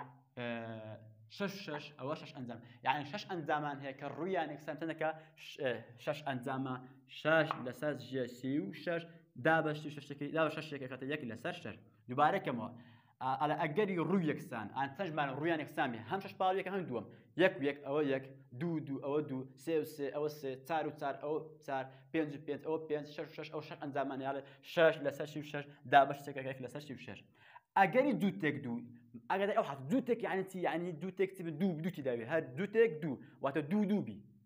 شش أو شش أنزام يعني شش أنزامان هي كالرؤية نكسام تنكا شش أنزاما شش لساس جسيو شش دابش شش كاتا يك لسر شش يبارك ما على أجري رؤية كسان أن تجمع رؤية نكسامي هم شش باليك هم دوم يك أو يك دو أو دو سي أو سي تار أو تار بينز أو بينز شش أو شش أنزامان يعني شش لسر شش دابش كاتا لسر شش أجري دو تك دو أجري أو حط دو تك يعني دو تك تبي دو تداوي هاد دو تك دو واتو دو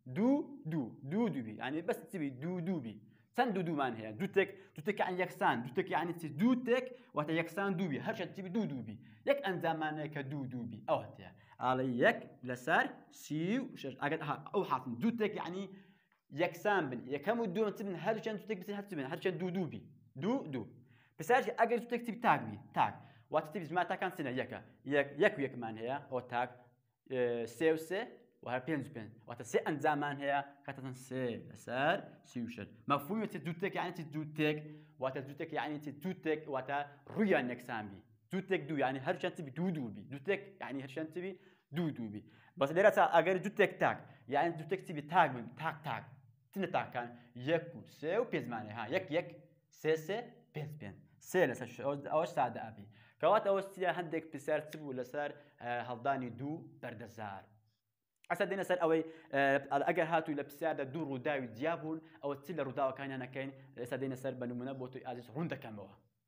بي يعني بس تبي دو بي سان دو مان هي دو تك يعني يكسان دو تك يعني دو تك واتو يكسان دو بي هرش تبي دو بي يك أنزامان كدو بي أو هتيا على يك لسار سيو شش أجري أو حط دو تك يعني يكسان بن يكمل دو تبن هرش دو تك بس هرش دو بي دو بس أجري دو تك تبي تاج بي تاج واتتبي جماعة كان سنة يك مان هي أو تاج سي وها بينز واتسي أنزامان هي كاتن سي لسار سيوشر مفهوم تدوتك يعني تدوتك واتدوتك يعني تدوتك واتا رؤيا نكسامبي دوتك دو يعني هرشان تبي دو بي دوتك يعني هرشان تبي دو بي بس ليرة أجر دوتك تاج يعني دوتك تبي تاج تاج تنتاج كان يكو سي وبينز مان ها يك سي بينز سي لسار أوش سعادة أبي كوات أوستيا هندك بسار تبو لسار هالداني دو بردزار أسدينا سر أوي الأجر هاتو لبسار دو روداوي ديابون أو تيل روداو كان أنا كين أسدينا سر بنو منبوتو عزيز روندا كاموا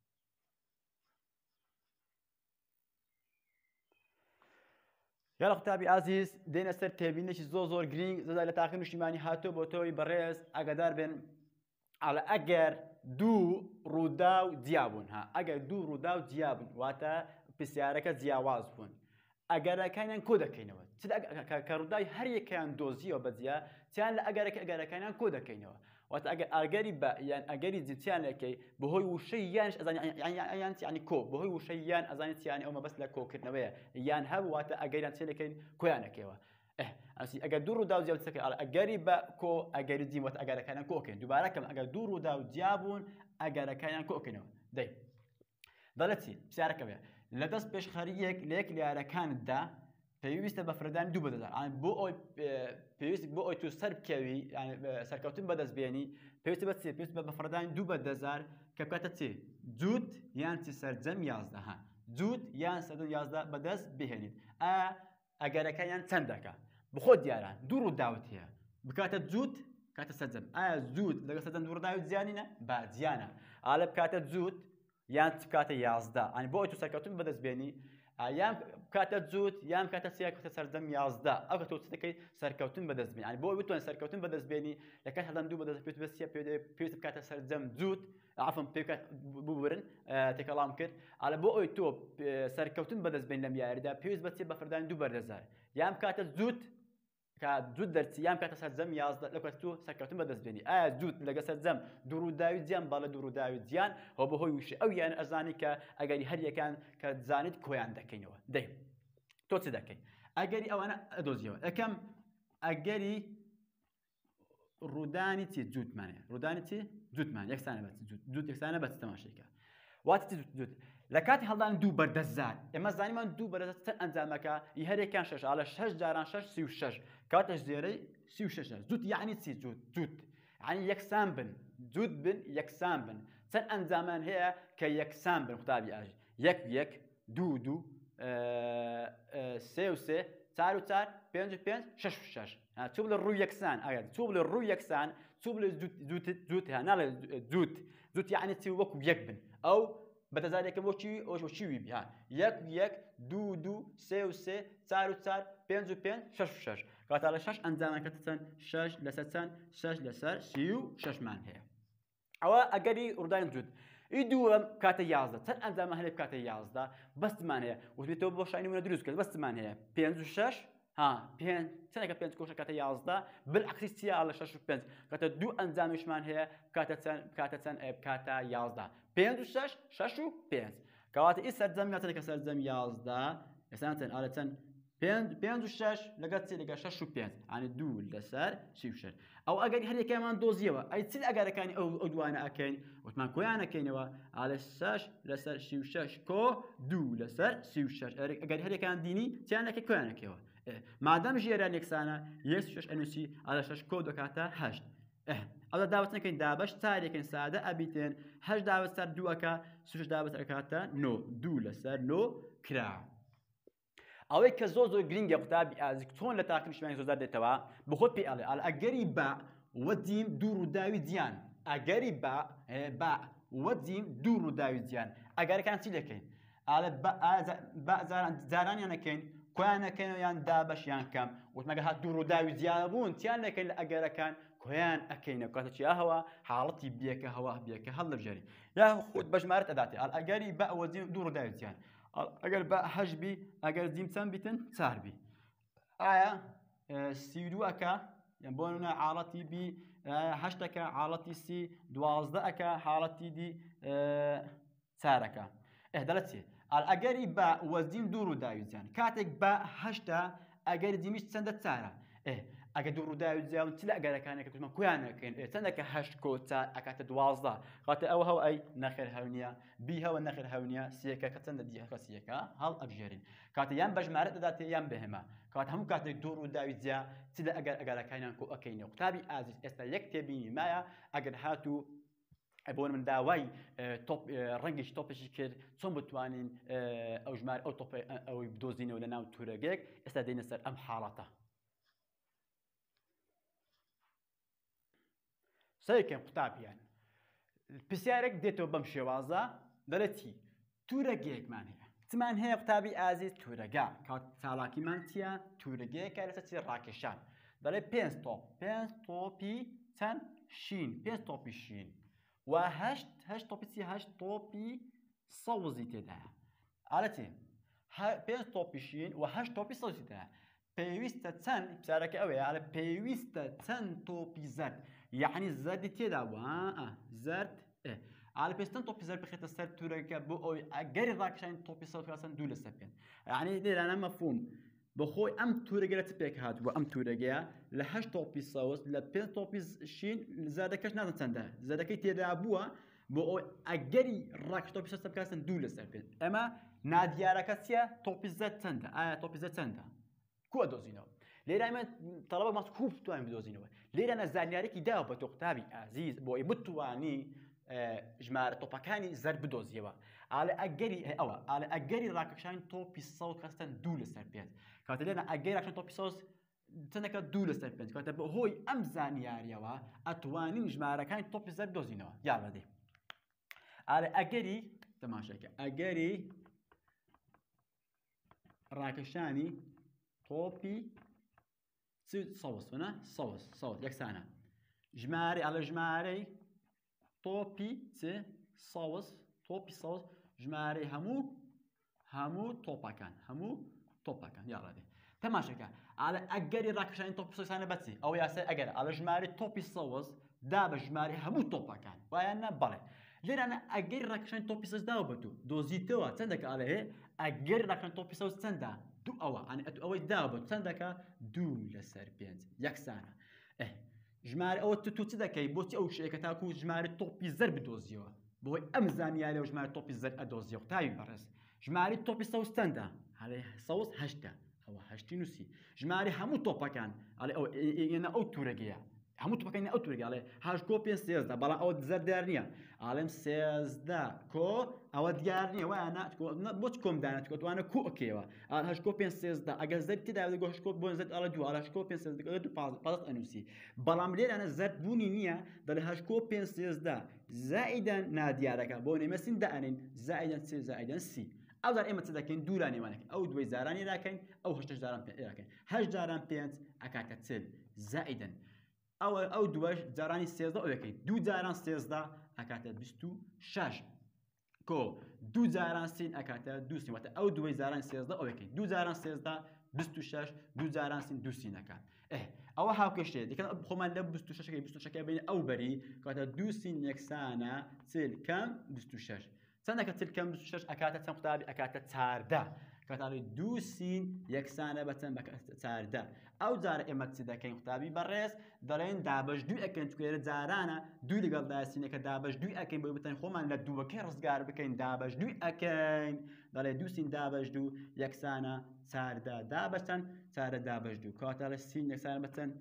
يلا كتابي عزيز دينا سر تبينش زور جرين زاد على تأخير نشيماني هاتو بوتوي بريز أقدر بين على أجر دو روداو ديابون ها أجر دو روداو ديابون واتا بسيارك زياواز بون أجر كائن كودا كينوا تد كروداي هر يكان دوزيو بديا تيان لا أجر كائن كودا كينوا وقت ئەگەری بە یان ئەگەری جنسیان لەکەی بەهۆی وشەی یانش يعني كو بەهۆی وشەی یان ئەزانێت یانی ئەومە بەس لە کۆکردنەوەیە یان هەبوو واتە ئەگەریان چێ دەکەین کۆیانەکەوە ئەسی ئەگەر دوو ڕوودا و جیاوسەکە ئەگەری بە کۆ ئەگەری جیم وەت ئەگەرەکانیان کۆکەین دووبارەکەم ئەگەر دوو ڕوودا و جیابوون ئەگەرەکانیان کۆکەینەوە دەی دەڵێت چی پرسیارەکە بێ لە دەست پێشخەریەک لە یەک لیارەکانتدا پێویستە بە فرەدانی 2000 بۆ ئەوی پێویست بۆ ئەوی تو سەر بکەوی سەرکەوتن بەدەست بێنی پێویستە بە چێ پێویست بە فرەدانی 2000 کە بکاتە چێ جووت یان چی سەرجەم 11 جووت یان سەرجەم 11 بەدەست بهێنیت ئەگەرەکەیان چەندەکە بخۆ دیاران دوو ڕووداوت هەیە بکاتە جووت کاتە سەرجەم ئایا جووت لەگەڵ سەرجەم دوو ڕووداوی جیانینە با جیانە ئالە بکاتە جووت یان بکاتە 11 ئەنی بۆ ئەوی تو سەرکەوتن بەدەست بێنی یان کاتە جووت یان کاتە چیا کاتە سەرجەم 11 ئەو کە تۆ چ دەکەی سەرکەوتن بەدەست بێنی ئەنی بۆ ئەوی بتوانێت سەرکەوتن بەدەست بێنی لە کات هەڵدان دوو بەدەست پێویست بکاتە سەرجەم جووت عفوا پێویست ببرن تێکەڵام کرد ئالە بۆ ئەوی تۆ سەرکەوتن بەدەست بێن لەم یاریدا پێویست بە چێ بە فردانی 2000 یان کاتە جووت کە جووت دەرچی یان کاتە سەرجەم 11 لە کات تۆ سەرکەوتن بەدەست بێنی ئایا جووت لەگە سەرجەم دوو ڕووداوی جیان باڵە دوو ڕووداوی جیان هەو بەهۆی وشە ئەو یان ئەزانی کە ئەگەری هەر یەکان کە زانیت کۆیان دەکەینەوە دەی تۆ چ دەکەی ئەگەری ئەوانە ئەدۆزیەوە یەکەم ئەگەری ڕوودانی چی جووتمانەیە ڕوودانی چی جووتمان یەکسانە بەچ جووت یەکسانە بەچ تەماشەکە واتە جووت لە کاتی هەڵدان دوو بەردەستزار ئێمە زانیمان دوو بەردەست چەند ئەنجامەکە هەرێکیان 6 ئالە 6 جاران 6 36 کاتەش زێرەی 36 جووت یعنی چی جووت یعنی یەکسان بن جووت بن یەکسان بن چەند ئەنجامان هەیە کە یەکسان بن قوتابی ئاژ یەک دوو سێ و سێ چار و چار پێنج و پێنج شەش و شەش چوو بڵێ ڕوو یەکسان ئاگەر چوو بڵێ ڕوو یەکسان چوو بڵێ جووت هەیە ناڵێ جووت یعنی چی وەکو یەک بن ئەو بەدەزارێکم بۆچی ئەوش چیوی بیا یەک دوو سێ و سێ چار و چار پێنج و پێنج شەش و شەش کاتە لە شەش ئەنجامەکەتە چەند شەش لەسەر چەند شەش لەسەر سی و شەشمان هەیە ئەوە ئەگەری ڕوودانی جووت ئی دووەم کاتە 11 چەند ئەنجامە هەیە کاتە 11 بەستمان هەیە وتبێتەوە بۆ شاینمونە دروست کرد بەستمان هەیە 5 و 6 چەندێکە 5 کۆشە کاتە 11 بالعکسی چیە لە 6 و 5 کاتە دوو ئەنجامیشمان هەیە کاتە چەند کاتە 11 5 و 6 6 و 5 کەواتە ئی سەرجەم یا چەندێکە سەرجەم 11 ئێستا چەند ئالە چەند 5 و 6 لەگەڵ چی لەگەڵ 6 و 5 ئەنی دوو لەسەر 36 ئەو ئەگەری هەر یەکەمان دۆزیەوە ئەی چی ئەگەرەکانی ئەو دوانە ئەکەین وتمان کۆیان ئەکەینەوە ئالە 6 لەسەر 36 کۆ دوو لەسەر 36 ئەگەری هەر یەکان دینی چیان ئەکەی کۆیان ئەکەیەوە مادام ژێران یەکسانە 6 ئەنووسی ئالە 6 کۆ دەکاتە 8 ئەوە داوت نەکەین دابەش چارێکن سادە ئەبیتێن 8 داوت سەر دووەکە 6 داوت ئەکاتە 9 دوو لەسەر 9 کرا ئەوەی کە زۆر گرنگە قوتابی ئازیک چۆن لە تاقیشمانی زۆزار دێتەوە بخۆت پێ ئەڵێ ئەگەری بە وەدیم دوو ڕووداوی جیان ئەگەری بە وەدیم دوو ڕووداوی جیان ئەگەرەکان چی دەکەین ئالە جارانیان ئەکەین کۆیان ئەکەینەوە یان دابەشیان کەم وتمەگە هات دوو ڕووداوی جیان بوون چیان دەکەین لە ئەگەرەکان کۆیان ئەکەینە کاتە چیا هەوە حاڵەتی بێکە هەوا بێکە هەڵدەبژێری یا خۆت بە ژمارەت ئەداتێ ئەگەری بە وەدیم دوو ڕووداوی جیان ئەگەر بە هەش بی ئەگەر جیم چەند بیتن چار بی ئایا سیدووەکە بۆ نمونە حاڵەتی بی هەشتەکە حاڵەتی سی دوازدەکە حاڵەتی دی چارەکە دەڵێت چێ ئەگەری بە وەزیم دوو ڕووداوی جیان کاتێک بە هەشتا ئەگەری دیمیش چەندە چارە ئەگە دوو ڕووداوی جیاون چ لە ئەگەرەکانێکە تومان کویانەکەین چەندەکە هەشت کۆ چار ئەکاتە 12 کاتە ئەوە هەو ئەی نەخێر هەونیە بی هەوە نەخێر هەونیە سیەکە کە چەندە دیەکە سیەکە هەڵ ئەبژێرین کاتە یان بەژمارەت دەداتێ یان بەهێمە کات هەموو کاتێک دوو ڕووداوی جیا چ لە ئەگەرەکانیان کۆ ئەەکەینەوە قوتابی ئازیز ئێستا یەک تێبینی مایە ئەگەر هاتوو بۆ من داوای ڕەنگیش تۆپێکی کرد چۆن بتوانین ئەو ژمار ئەو تۆپە ئەوەی بدۆزینەوە لە ناو تورەگەیەک ئێستا دێنە سەر ئەم حاڵەتە سەرکەم قوتابیان پرسیارێک دێتەوە بەم شێوازە دەڵێتی تورەگەیەکمان هەیە چمان هەیە قوتابی ئازیز تورەگا کات چالاکیمان چییە تورەگەیەکە لەسەر چی ڕاکێشان دەڵێ 5 تۆپ 5 تۆپی چەند شین 5 تۆپی شین و 8 تۆپی چی 8 تۆپی سەوزی تێدایە ئالەتی 5 تۆپی شین و 8 تۆپی سەوزی تێدایە پێویستە چەند پرسیارەکە ئەوەیە ئالە پێویستە چەند تۆپی زەرد يعني زردی تێدا بوو زرد على پێستان تۆپی زەر بخێتە سەر تورەکە بۆ ئەوەی ئەگەری ڕاکشانی تۆپی سەوت کاسن 2 لەسەر پێنج یعنی لێرانە مەفهوم بەخۆی ئەم تورەگە چ پێک هاتووە ئەم تورەگەیە لە 8 تۆپی سەوت لە 5 تۆپی شین زادەکەش نازانم چەندە زادەکەی تێدا بووە بۆ ئەوەی ئەگەری ڕاکش تۆپی سەوت بکاسن 2 لەسەر پێنج ئەمە نادیارەکە چییە تۆپی زەر چەندە ئایا تۆپی زەر چەندە کووە دۆزینەوە لێرە ئێمە تەڵەبە ماست خوب بتوانین بدۆزینەوە لێرە زانیاریەکی داوە بە تۆ قوتابی ئازیز بۆ ئەوەی بتوانی ژمارە تۆپەکانی زەر بدۆزیەوە ئالە ئەگەری ئەوە ئالە ئەگەری ڕاکەشانی تۆپی سەوت کەستن 2 لەسەر پێنج کاتە لێرە ئەگەری ڕاکەشانی تۆپی سەوت چەندەکە 2 لەسەر پێنج کاتە بەهۆی ئەم زانیاریەوە ئەتوانین ژمارەکانی تۆپی زەر بدۆزینەوە یاڕە دێ ئالە ئەگەری تەماشاکە ئەگەری ڕاکەشانی تۆپی سەوسنە سەوت یەکسانە ژمارە ئەلە ژمارەی تۆپی تۆپی سەوت ژمارەی هەموو تۆپەکان یاڕادێ تەماشاکە ئالە ئەگەری ڕاکەشانی تۆپی سەوسانە بەچی ئەو یاسای ئەگەر ئەلە ژمارەی تۆپی سەوس دا بە ژمارەی هەموو تۆپەکان وایانە بەڵێ لێرانە ئەگەری ڕاکەشانی تۆپی سەوس داوە بە دوو دۆزیتەوە چەندەکە ئالە هەیە ئەگەری ڕاکەشانی تۆپی سەوس چەندە دوو ئەوە ئەوەی داوە بە چەندەکە 2 لەسەر پێنج یەکسانە ژمارە ئەوە تو چ دەکەی بۆچی ئەو شەیەکە تاکو ژمارە تۆپی زەر بدۆزیەوە بۆی ئەم زانیاریە و ژمارە تۆپی زەر ئەدۆزیەوە قوتابی بەڕێز ژماری تۆپی سەوس چەندە هەڵێ سەوس 8 ئەوە 8 نووسی ژماری هەموو تۆپەکان ئەڵێ ئەو تورەگەیە هەموو تۆپەکانی ئەو تورەگە ئەڵێ 8 کۆ 5 13 بەڵام ئەوە زەر دیار نییە ئاڵێم 13 کۆ ئەوە دیار نییە وایە بۆچ کۆم دانێت کۆتوانە کو ئۆکێەوە 8 کۆ 5 13 ئەگەر زەر تێدا دەگۆ 8 کۆ بۆ زەر ئەڵە 2 8 کۆ 5 13 ئەنووسی بەڵام لێرانە زەرد بوونی نییە دەڵێ 8 کۆ 5 13 زائیدەن نادیارەکە بۆ نێمەسین دائەنین زائیدەن سی زائیدەن سی ئەو زار ئێمە چ دەکەین دوورانێوانەکەین ئەو دوای زارانی راکەین ئەو 8 جاران راکەین 8 جاران 5 ئەکاتە 40 زائیدەن ئەو دووەش جارانی 13 ئەوەکەین 2 جاران 13 ئەکاتە 26 کۆ 2 جاران سین ئەکاتە 2 سین واتە ئەو دوای زارانی 13 ئەوەکەین 2 جاران 13 26 2 جاران سین 2 سینەکان ئەوە هاوکەشتێ دیکە خۆمان لە 26 بین ئەو بەری کاتە 2 سین یەکسانە 40 کەم 26 چەندەکە 40 کەم 26 ئەکاتە چەند قوتابی ئەکاتە 14 کاتاڵی 2 سین یەکسانە بە چەند 14 ئەو جارە ئێمە چی دەکەین قوتابی بەڕێز دەڵێن دابەشدووی ئەکەین چکێرە جارانە دوو لەگەڵ سینەکە دابەشدووی ئەکەین بۆ بتەین خۆمان لە دووەکەی ڕزگار بکەین دابەشدووی ئەکەین دەڵێ 2 سین دابەشدوو یەکسانە 14 دابەچەند 14 دابەشدوو کاتاڵە سین یەکسانە بە چەند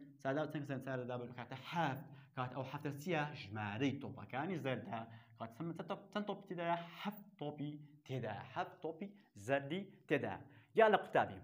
14 دابەشدوو کاتە 7 کات ئەو 7 چییە ژمارەی تۆپەکانی زەردە کات چەند تۆپی تێدایە 7 تۆپی تێدایە 7 تۆپی زەردی تێدایە یا لە قوتابی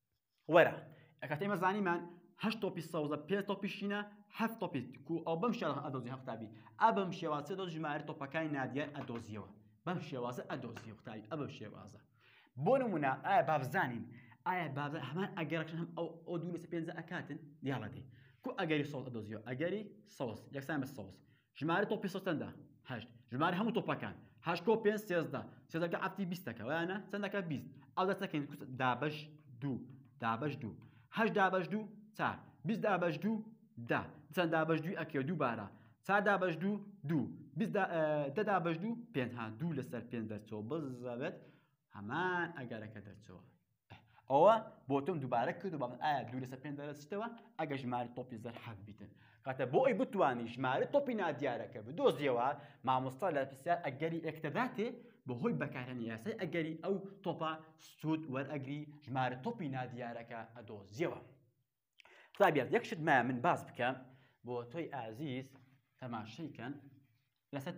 وەرە کاتە ئێمە زانیمان 8 تۆپی سەوزە 5 تۆپی شینە 7 تۆپی کو ئەو بەم شێوازە ئەدۆزی قوتابی ئەبەم شێوازە دۆ ژمارە تۆپەکانی نادیار ئەدۆزیەوە بەم شێوازە ئەدۆزیەوە قوتابی ئەبەم شێوازە بۆ نمونە ئایا بابزانین ئایا بابزان هەمان ئەگەرەکشن هەم ئەو 2 لەسەر 5 ئەکاتن دیاڵە دێ کو ئەگەری سەوز ئەدۆزیەوە ئەگەری سەوز یەکسان بە سەوز ژمارە تۆپی سەوز چەندە 8 ژمارە هەموو تۆپەکان 8 کۆ 5 13 13 ئەفتی 20ەکە وایانە چەندەکە 20 ئەو دەچەکەین دابەش 2 8 دابەشدوو 4 20 دابەشدوو 10 چەند دابەشدووی ئەکێ دوو بارە 4 دابەشدوو 2 10 دابەشدوو 5 ها 2 لەسەر 5 دەرچەوە بزەوێت هەمان ئەگەرەکە دەرچەوە ئەوە بۆ تۆم دووبارە کردو بەڵام ئایا 2 لەسەر 5 دەرچێتەوە ئەگەر ژمارە تۆپی زەر 7 بیتن کاتە بۆ ئەی بتوانی ژمارە تۆپی نادیارەکە بدۆزیەوە مامۆستا لە پرسیار ئەگەری ئەکتەداتێ بەهۆی بەکارهێنانی یاسای ئەگەری ئەو تۆپە سوود وەرئەگری ژمارە تۆپی نادیارەکە ئەدۆزیەوە قوتابیات یەک شت مایە من باس بکەم بۆ تۆی ئازیز تەماشەیکەن لەسەر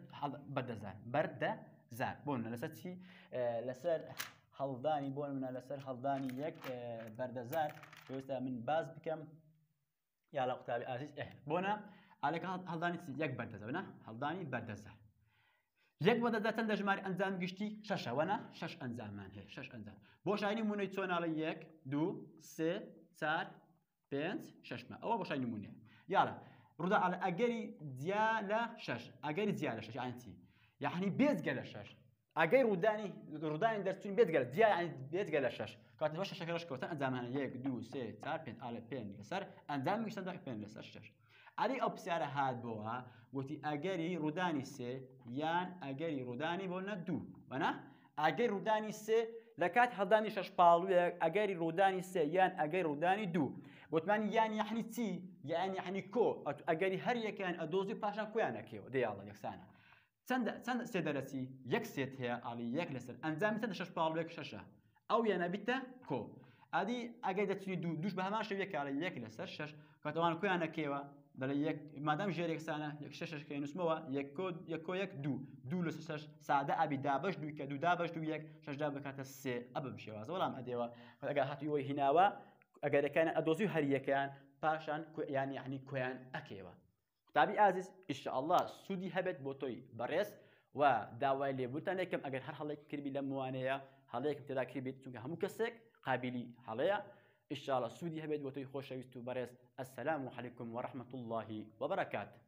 بەردەزار بۆ منە لەسەر چی لەسەر هەڵدانی بۆ منە لەسەر هەڵدانی یەک بەردەزار پێویستە من باس بکەم یا لە قوتابی ئازیز بۆنە ئالەکە هەڵدانی یەک بەردەزارە هەڵدانی بەردەزار یەک بەردەزار چەندە ژماری ئەنجام گشتی 6 وەنە 6 ئەنجامان هەیە 6 ئەنجام بۆ شاینی نمونەی چۆناڵە 1 2 3 4 5 6 ئەوە بۆ شای نمونێ یاڵە ڕوودا ئەگەری جیا لە 6 ئەگەری جیا لە 6 یعنی چی یعنی بێجگە لە 6 ئەگەی ڕوودانی دەرچوونی بێجگە لە جیا یعنی بێجگە لە 6 کاتە بە 6 کەوتن ئەنجامان 1 2 3 4 5 ئالە 5 لەسەر ئەنجام گشتن 5 لەسەر 6 علي أو بسيارة هاد بوها وتي أجري روداني سي يان أجري روداني بولنا دو وانا أجري روداني سي لكات هداني ششبالو أجري روداني سي يان أجري روداني دو وتمان يان يعني تي يعني كو أجري هريا كان أدوزي باشان كويانا كيو دي الله يكسانا چەند سێدەرەسی یەک سێت هەیە ئاڵی یەک لەسەر ئەنجامی چەندە شەش پاڵوێک شەشە ئەو یانە بیتە کۆ ئادی ئەگەر دەچنی دووش بە هەمان شەویەکارە یەک لەسەر شەش کاتەوان کۆیانە کێوە دەڵێ یەک مادام ژێرێکسانە یەک شەشەکەی نووسمەوە یەکۆ یەک دوو لەسەر شەش سادە ئەبی دابەش دوو کە دوو دابەش دوو یەک شەشدا بکاتە سێ ئەبە بشێوازە وەڵام ئەدێوە ئەگەر هاتووی هیناوە ئەگەرەکان ئەدۆزی هەریەکان پاشان یعنی کۆیان ئەکێوە تابي عزيز إن شاء الله سودي هبت بوتوي بريس وداوي لي بوتان لكم أجر هر حلقة كربي لموانية حلقة تدا كربي تونك هم كسك قابلي حلقة إن شاء الله سودي هبت بوتوي خوش بريس السلام عليكم ورحمة الله وبركاته.